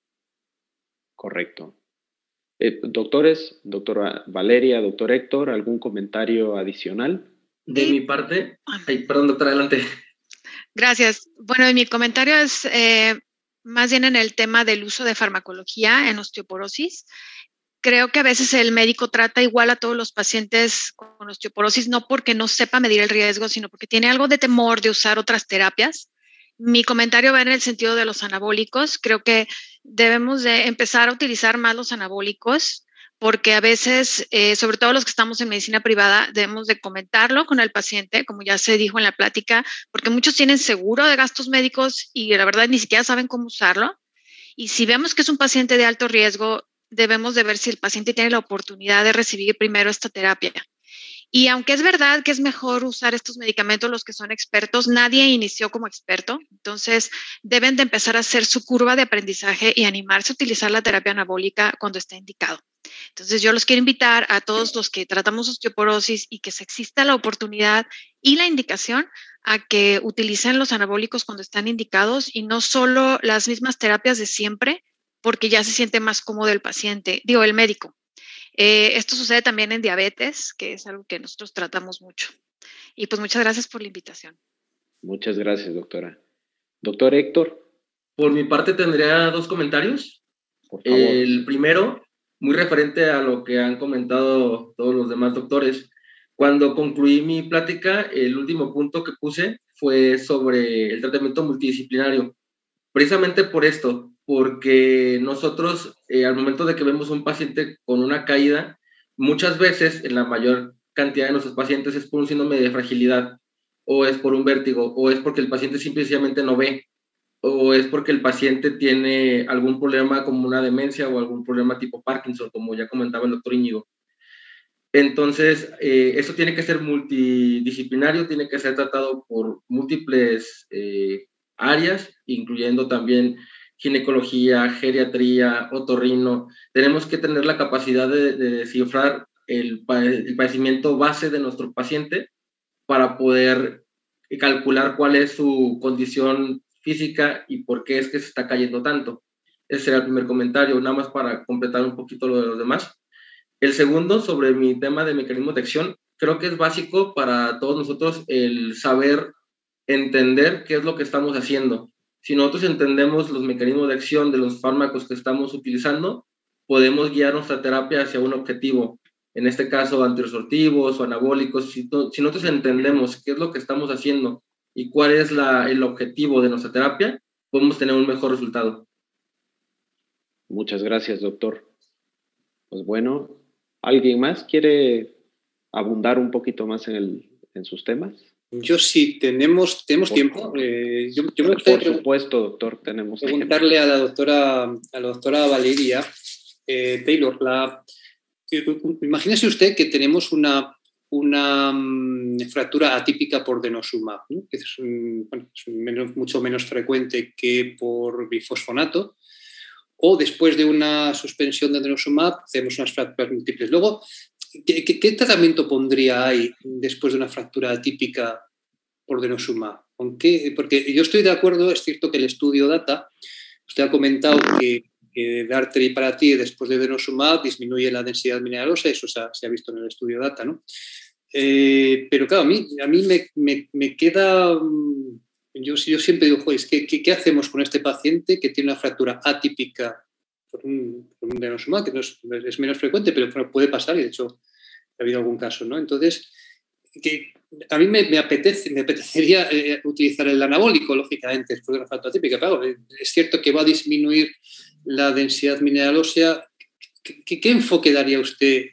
Correcto. Eh, doctores, doctora Valeria, doctor Héctor, ¿algún comentario adicional? De mi parte, ay, perdón, doctora, adelante. Gracias. Bueno, mi comentario es eh, más bien en el tema del uso de farmacología en osteoporosis. Creo que a veces el médico trata igual a todos los pacientes con osteoporosis, no porque no sepa medir el riesgo, sino porque tiene algo de temor de usar otras terapias. Mi comentario va en el sentido de los anabólicos. Creo que debemos de empezar a utilizar más los anabólicos, porque a veces, eh, sobre todo los que estamos en medicina privada, debemos de comentarlo con el paciente, como ya se dijo en la plática, porque muchos tienen seguro de gastos médicos y la verdad ni siquiera saben cómo usarlo. Y si vemos que es un paciente de alto riesgo, debemos de ver si el paciente tiene la oportunidad de recibir primero esta terapia. Y aunque es verdad que es mejor usar estos medicamentos los que son expertos, nadie inició como experto. Entonces, deben de empezar a hacer su curva de aprendizaje y animarse a utilizar la terapia anabólica cuando está indicado. Entonces, yo los quiero invitar a todos los que tratamos osteoporosis y que se exista la oportunidad y la indicación a que utilicen los anabólicos cuando están indicados y no solo las mismas terapias de siempre, porque ya se siente más cómodo el paciente, digo, el médico. Eh, esto sucede también en diabetes, que es algo que nosotros tratamos mucho. Y pues muchas gracias por la invitación. Muchas gracias, doctora. Doctor Héctor. Por mi parte tendría dos comentarios. Por favor. El primero, muy referente a lo que han comentado todos los demás doctores. Cuando concluí mi plática, el último punto que puse fue sobre el tratamiento multidisciplinario. Precisamente por esto, porque nosotros eh, al momento de que vemos un paciente con una caída, muchas veces, en la mayor cantidad de nuestros pacientes, es por un síndrome de fragilidad, o es por un vértigo, o es porque el paciente simplemente no ve, o es porque el paciente tiene algún problema como una demencia o algún problema tipo Parkinson, como ya comentaba el doctor Íñigo. Entonces, eh, eso tiene que ser multidisciplinario, tiene que ser tratado por múltiples eh, áreas, incluyendo también ginecología, geriatría, otorrino. Tenemos que tener la capacidad de, de descifrar el, el padecimiento base de nuestro paciente para poder calcular cuál es su condición física y por qué es que se está cayendo tanto. Ese será el primer comentario, nada más para completar un poquito lo de los demás. El segundo, sobre mi tema de mecanismos de acción, creo que es básico para todos nosotros el saber entender qué es lo que estamos haciendo. Si nosotros entendemos los mecanismos de acción de los fármacos que estamos utilizando, podemos guiar nuestra terapia hacia un objetivo. En este caso, antirresortivos o anabólicos. Si, to, si nosotros entendemos qué es lo que estamos haciendo y cuál es la, el objetivo de nuestra terapia, podemos tener un mejor resultado. Muchas gracias, doctor. Pues bueno, ¿alguien más quiere abundar un poquito más en, el, en sus temas? Yo sí, tenemos, tenemos por, tiempo. Eh, yo, yo me por supuesto, doctor, tenemos tiempo. Preguntarle a la doctora, a la doctora Valeria eh, Taylor, la, eh, imagínese usted que tenemos una, una um, fractura atípica por denosumab, ¿no? Que es, un, bueno, es un menos, mucho menos frecuente que por bifosfonato, o después de una suspensión de denosumab tenemos unas fracturas múltiples. Luego, ¿qué, qué, qué tratamiento pondría ahí después de una fractura atípica por denosumab? ¿Con qué? Porque yo estoy de acuerdo, es cierto que el estudio DATA, usted ha comentado que, que dar teriparatide después de denosumab disminuye la densidad mineralosa, eso se ha, se ha visto en el estudio DATA, ¿no? Eh, pero claro, a mí, a mí me, me, me queda... Yo, yo siempre digo, joder, ¿qué, qué, ¿qué hacemos con este paciente que tiene una fractura atípica por un, por un denosumab, que no es, es menos frecuente, pero bueno, puede pasar y de hecho ha habido algún caso, ¿no? Entonces, que a mí me, me, apetece, me apetecería eh, utilizar el anabólico, lógicamente, después de una fractura atípica. Claro, es cierto que va a disminuir la densidad mineral ósea. ¿Qué, qué, qué enfoque daría usted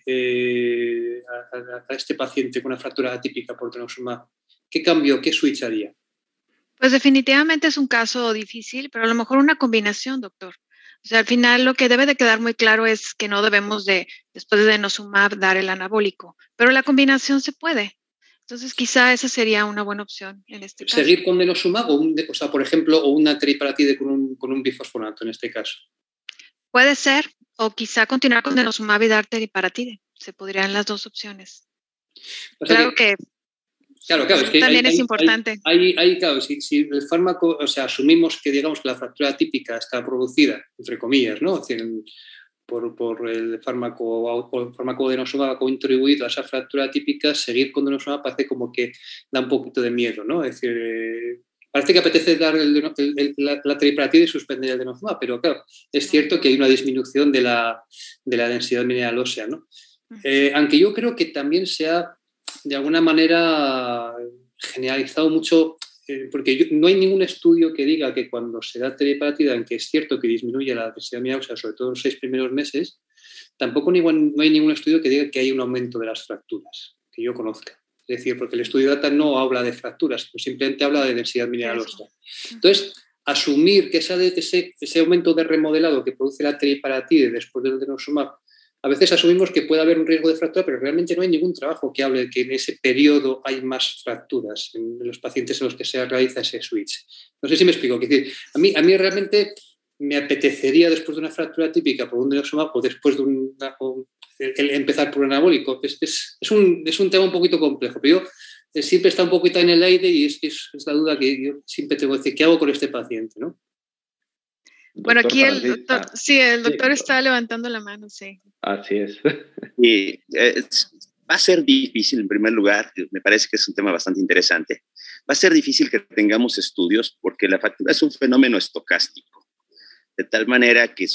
eh, a, a este paciente con una fractura atípica por denosumab? ¿Qué cambio, qué switch haría? Pues definitivamente es un caso difícil, pero a lo mejor una combinación, doctor. O sea, al final lo que debe de quedar muy claro es que no debemos de, después de denosumab, dar el anabólico, pero la combinación se puede. Entonces, quizá esa sería una buena opción en este caso. ¿Seguir con denosumab o, un, o sea, por ejemplo, o una teriparatide con un, con un bifosfonato en este caso? Puede ser, o quizá continuar con denosumab y dar teriparatide. Se podrían las dos opciones. O sea claro que... que Claro, claro, es que también hay, es hay, importante. Hay, hay, hay, claro, si, si el fármaco, o sea, asumimos que digamos que la fractura típica está producida, entre comillas, ¿no? Es decir, por, por el fármaco o el fármaco denosumab contribuido a esa fractura típica, seguir con denosumab parece como que da un poquito de miedo, ¿no? Es decir, eh, parece que apetece dar el, el, el, la, la teriparatide y suspender el denosumab, pero claro, es cierto que hay una disminución de la, de la densidad mineral ósea, ¿no? Eh, aunque yo creo que también se ha de alguna manera generalizado mucho, eh, porque yo, no hay ningún estudio que diga que cuando se da teriparatida, en que es cierto que disminuye la densidad mineral ósea, sobre todo en los seis primeros meses, tampoco ni, no hay ningún estudio que diga que hay un aumento de las fracturas, que yo conozca. Es decir, porque el estudio DATA no habla de fracturas, sino simplemente habla de densidad mineral ósea. Entonces, asumir que esa de, ese, ese aumento de remodelado que produce la teriparatide después del denosumab, a veces asumimos que puede haber un riesgo de fractura, pero realmente no hay ningún trabajo que hable de que en ese periodo hay más fracturas en los pacientes en los que se realiza ese switch. No sé si me explico. Es decir, a mí, a mí realmente me apetecería después de una fractura típica por un denosumab o después de un, o el, el empezar por un anabólico. Es, es, es, un, es un tema un poquito complejo, pero yo siempre está un poquito en el aire y es, es, es la duda que yo siempre tengo que decir, ¿qué hago con este paciente? ¿no? Bueno, aquí el doctor, sí, el doctor sí, está levantando la mano, sí. Así es. Y es, va a ser difícil, en primer lugar, me parece que es un tema bastante interesante. Va a ser difícil que tengamos estudios porque la fractura es un fenómeno estocástico, de tal manera que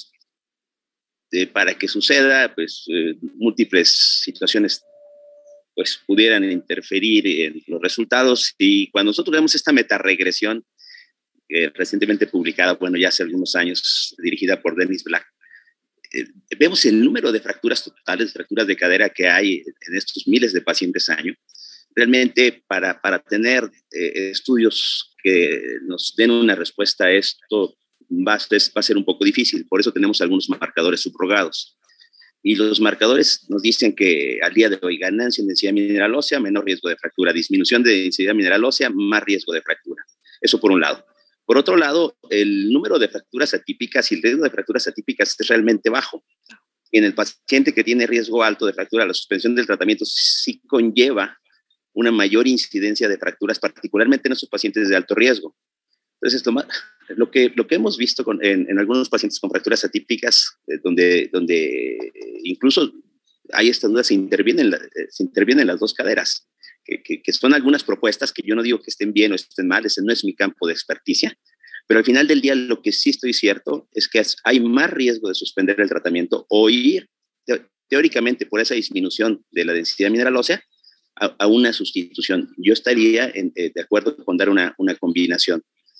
eh, para que suceda, pues eh, múltiples situaciones pues pudieran interferir en los resultados. Y cuando nosotros vemos esta metaregresión, Eh, recientemente publicada, bueno, ya hace algunos años, dirigida por Dennis Black, eh, vemos el número de fracturas totales, fracturas de cadera que hay en estos miles de pacientes año. Realmente, para, para tener eh, estudios que nos den una respuesta a esto, va a, va a ser un poco difícil. Por eso tenemos algunos marcadores subrogados. Y los marcadores nos dicen que al día de hoy, ganancia en densidad mineral ósea, menor riesgo de fractura, disminución de densidad mineral ósea, más riesgo de fractura. Eso por un lado. Por otro lado, el número de fracturas atípicas y el riesgo de fracturas atípicas es realmente bajo. En el paciente que tiene riesgo alto de fractura, la suspensión del tratamiento sí conlleva una mayor incidencia de fracturas, particularmente en esos pacientes de alto riesgo. Entonces, lo, más, lo, que, lo que hemos visto con, en, en algunos pacientes con fracturas atípicas, eh, donde, donde incluso hay esta duda, se intervienen, se intervienen las dos caderas. Que, que, que son algunas propuestas que yo no digo que estén bien o estén mal, ese no es mi campo de experticia, pero al final del día lo que sí estoy cierto es que hay más riesgo de suspender el tratamiento o ir te, teóricamente por esa disminución de la densidad mineral ósea a, a una sustitución. Yo estaría en, eh, de acuerdo con dar una, una combinación.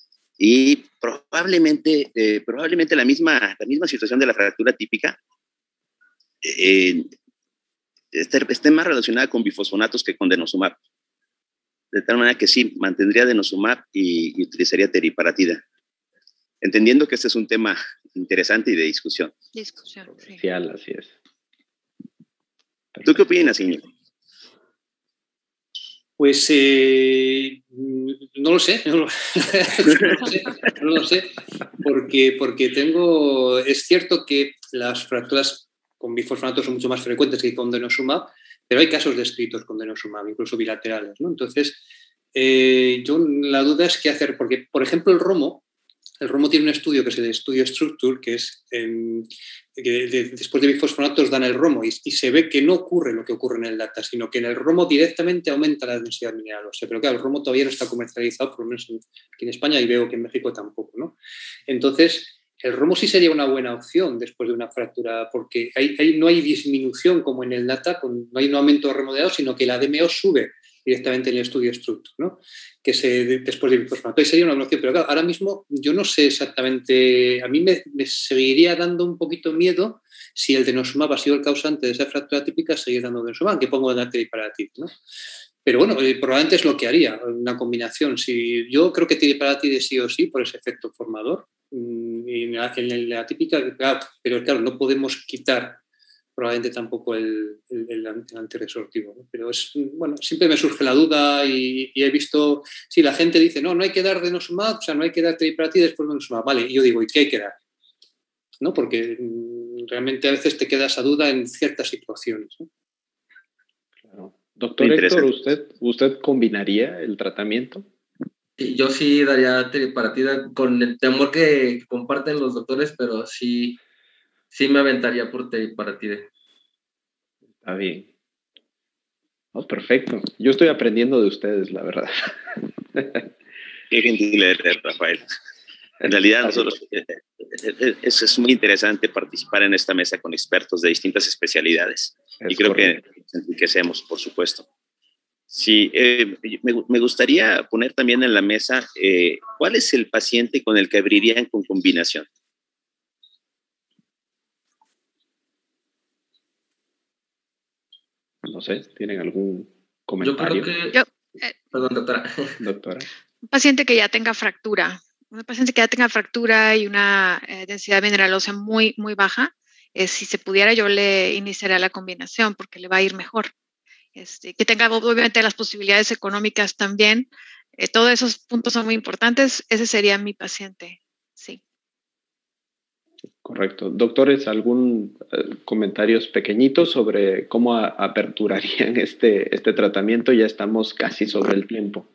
Y probablemente, eh, probablemente la, misma, la misma situación de la fractura típica eh, esté, esté más relacionada con bifosfonatos que con denosumab. de tal manera que sí, mantendría denosumab y, y utilizaría teriparatida. Entendiendo que este es un tema interesante y de discusión. Discusión, sí. Sí, así es. Perfecto. ¿Tú qué opinas, Íñigo? Pues eh, no lo sé, no lo, no lo sé, no lo sé, porque, porque tengo, es cierto que las fracturas con bifosfonato son mucho más frecuentes que con denosumab, pero hay casos descritos con denosumab, incluso bilaterales, ¿no? Entonces, eh, yo la duda es qué hacer, porque, por ejemplo, el romo, el romo tiene un estudio que es el estudio Structure, que es eh, que de, después de bifosfonatos dan el romo y, y se ve que no ocurre lo que ocurre en el data, sino que en el romo directamente aumenta la densidad mineral. O sea, pero claro, el romo todavía no está comercializado, por lo menos en, aquí en España, y veo que en México tampoco, ¿no? Entonces, el romo sí sería una buena opción después de una fractura, porque hay, hay, no hay disminución como en el data, con, no hay un aumento de remodelado, sino que la D M O sube directamente en el estudio Structure, ¿no? Que se, después de bifosfonato. Ahí sería una opción, pero claro, ahora mismo yo no sé exactamente, a mí me, me seguiría dando un poquito miedo si el denosumab ha sido el causante de esa fractura típica, seguir dando denosumab, que pongo en teriparatid, ¿no? Pero bueno, eh, probablemente es lo que haría, una combinación. Si, yo creo que teriparatid sí o sí por ese efecto formador. Y en la, en la típica, claro, pero claro, no podemos quitar probablemente tampoco el, el, el antirresortivo, ¿no? Pero es, bueno, siempre me surge la duda y, y he visto, si la gente dice, no, no hay que dar denosumab, o sea, no hay que dar teriparatid después de denosumab, vale, y yo digo, ¿y qué hay que dar? ¿No? Porque mm, realmente a veces te queda esa duda en ciertas situaciones, ¿no? Claro. Doctor Héctor, ¿usted, ¿usted combinaría el tratamiento? Sí, yo sí daría teriparatid con el temor que comparten los doctores, pero sí, sí me aventaría por teriparatid. Está bien. Oh, perfecto. Yo estoy aprendiendo de ustedes, la verdad. Qué gentil eres, Rafael. En realidad, nosotros, es, es muy interesante participar en esta mesa con expertos de distintas especialidades. Es y creo correcto. Que nos enriquecemos, por supuesto. Sí, eh, me, me gustaría poner también en la mesa eh, cuál es el paciente con el que abrirían con combinación. No sé, ¿tienen algún comentario? Yo creo que... Yo, eh, Perdón, doctora. Doctora. Un paciente que ya tenga fractura, un paciente que ya tenga fractura y una eh, densidad mineral ósea muy, muy baja, eh, si se pudiera yo le iniciaría la combinación porque le va a ir mejor. Este, que tenga obviamente las posibilidades económicas también. Eh, todos esos puntos son muy importantes. Ese sería mi paciente, sí. Correcto. Doctores, ¿algún eh, comentarios pequeñitos sobre cómo a, aperturarían este, este tratamiento? Ya estamos casi sobre el tiempo.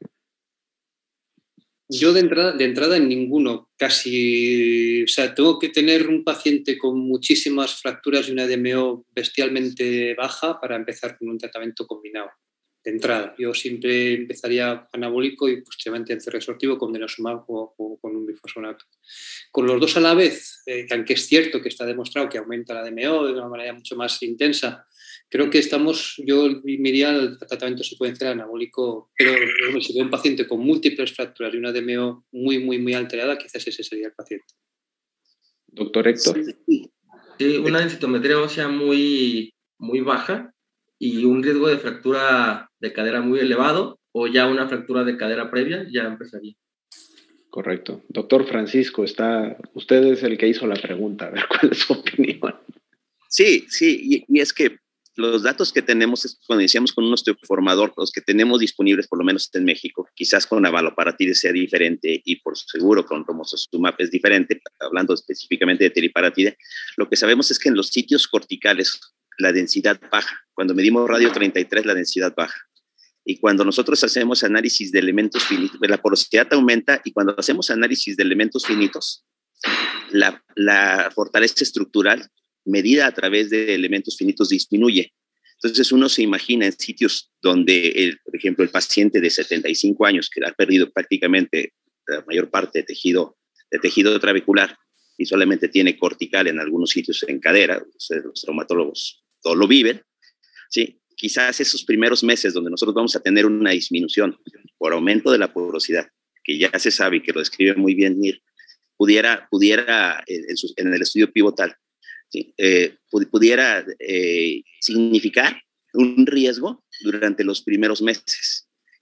Yo de entrada, de entrada en ninguno, casi, o sea, tengo que tener un paciente con muchísimas fracturas y una D M O bestialmente baja para empezar con un tratamiento combinado. De entrada, yo siempre empezaría anabólico y posteriormente antirresortivo con denosumab o, o con un bifosfonato. Con los dos a la vez, eh, aunque es cierto que está demostrado que aumenta la D M O de una manera mucho más intensa, creo que estamos, yo me iría al tratamiento secuencial anabólico, pero si veo un paciente con múltiples fracturas y una D M O muy, muy, muy alterada, quizás ese sería el paciente. Doctor Héctor. Sí, sí, una densitometría ósea muy, muy baja y un riesgo de fractura de cadera muy elevado o ya una fractura de cadera previa, ya empezaría. Correcto. Doctor Francisco, está, usted es el que hizo la pregunta, a ver cuál es su opinión. Sí, sí, y, y es que los datos que tenemos, cuando iniciamos con un osteoformador, los que tenemos disponibles, por lo menos en México, quizás con abaloparatide sea diferente y por seguro con romosozumab es diferente, hablando específicamente de teriparatide, lo que sabemos es que en los sitios corticales la densidad baja. Cuando medimos radio treinta y tres, la densidad baja. Y cuando nosotros hacemos análisis de elementos finitos, la porosidad aumenta y cuando hacemos análisis de elementos finitos, la, la fortaleza estructural medida a través de elementos finitos disminuye. Entonces uno se imagina en sitios donde, el, por ejemplo, el paciente de setenta y cinco años que ha perdido prácticamente la mayor parte de tejido, de tejido trabecular y solamente tiene cortical en algunos sitios en cadera, o sea, los traumatólogos todos lo viven, ¿sí? Quizás esos primeros meses donde nosotros vamos a tener una disminución por aumento de la porosidad, que ya se sabe y que lo describe muy bien Nir, pudiera, pudiera en, su, en el estudio pivotal, ¿sí? eh, pudiera eh, significar un riesgo durante los primeros meses.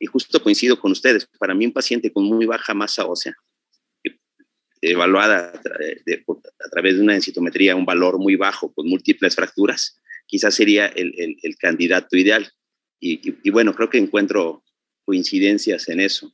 y justo coincido con ustedes, para mí un paciente con muy baja masa ósea, evaluada a, tra de, a través de una densitometría, un valor muy bajo con múltiples fracturas, quizás sería el, el, el candidato ideal. Y, y, y bueno, creo que encuentro coincidencias en eso.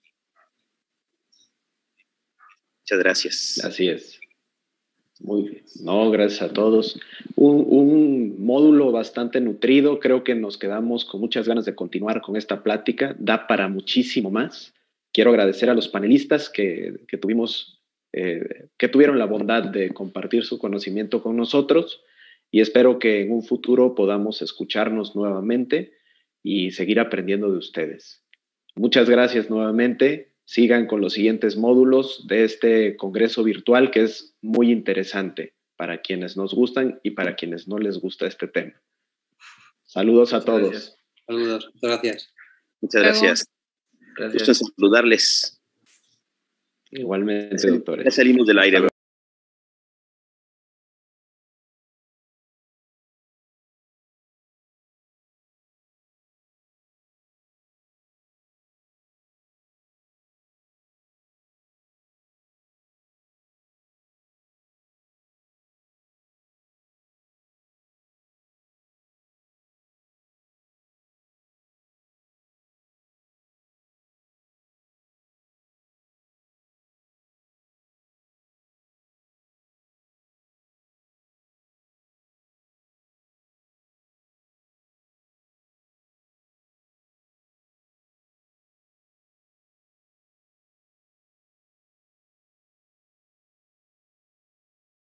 Muchas gracias. Así es. Muy bien. No, gracias a todos. Un, un módulo bastante nutrido. Creo que nos quedamos con muchas ganas de continuar con esta plática. Da para muchísimo más. Quiero agradecer a los panelistas que, que tuvimos Eh, que tuvieron la bondad de compartir su conocimiento con nosotros, y espero que en un futuro podamos escucharnos nuevamente y seguir aprendiendo de ustedes. Muchas gracias nuevamente. Sigan con los siguientes módulos de este congreso virtual, que es muy interesante para quienes nos gustan y para quienes no les gusta este tema. Saludos a Muchas todos. Gracias. Saludos. Muchas gracias. Muchas gracias. Gracias. Gusto en saludarles. Igualmente, doctores. Ya salimos del aire.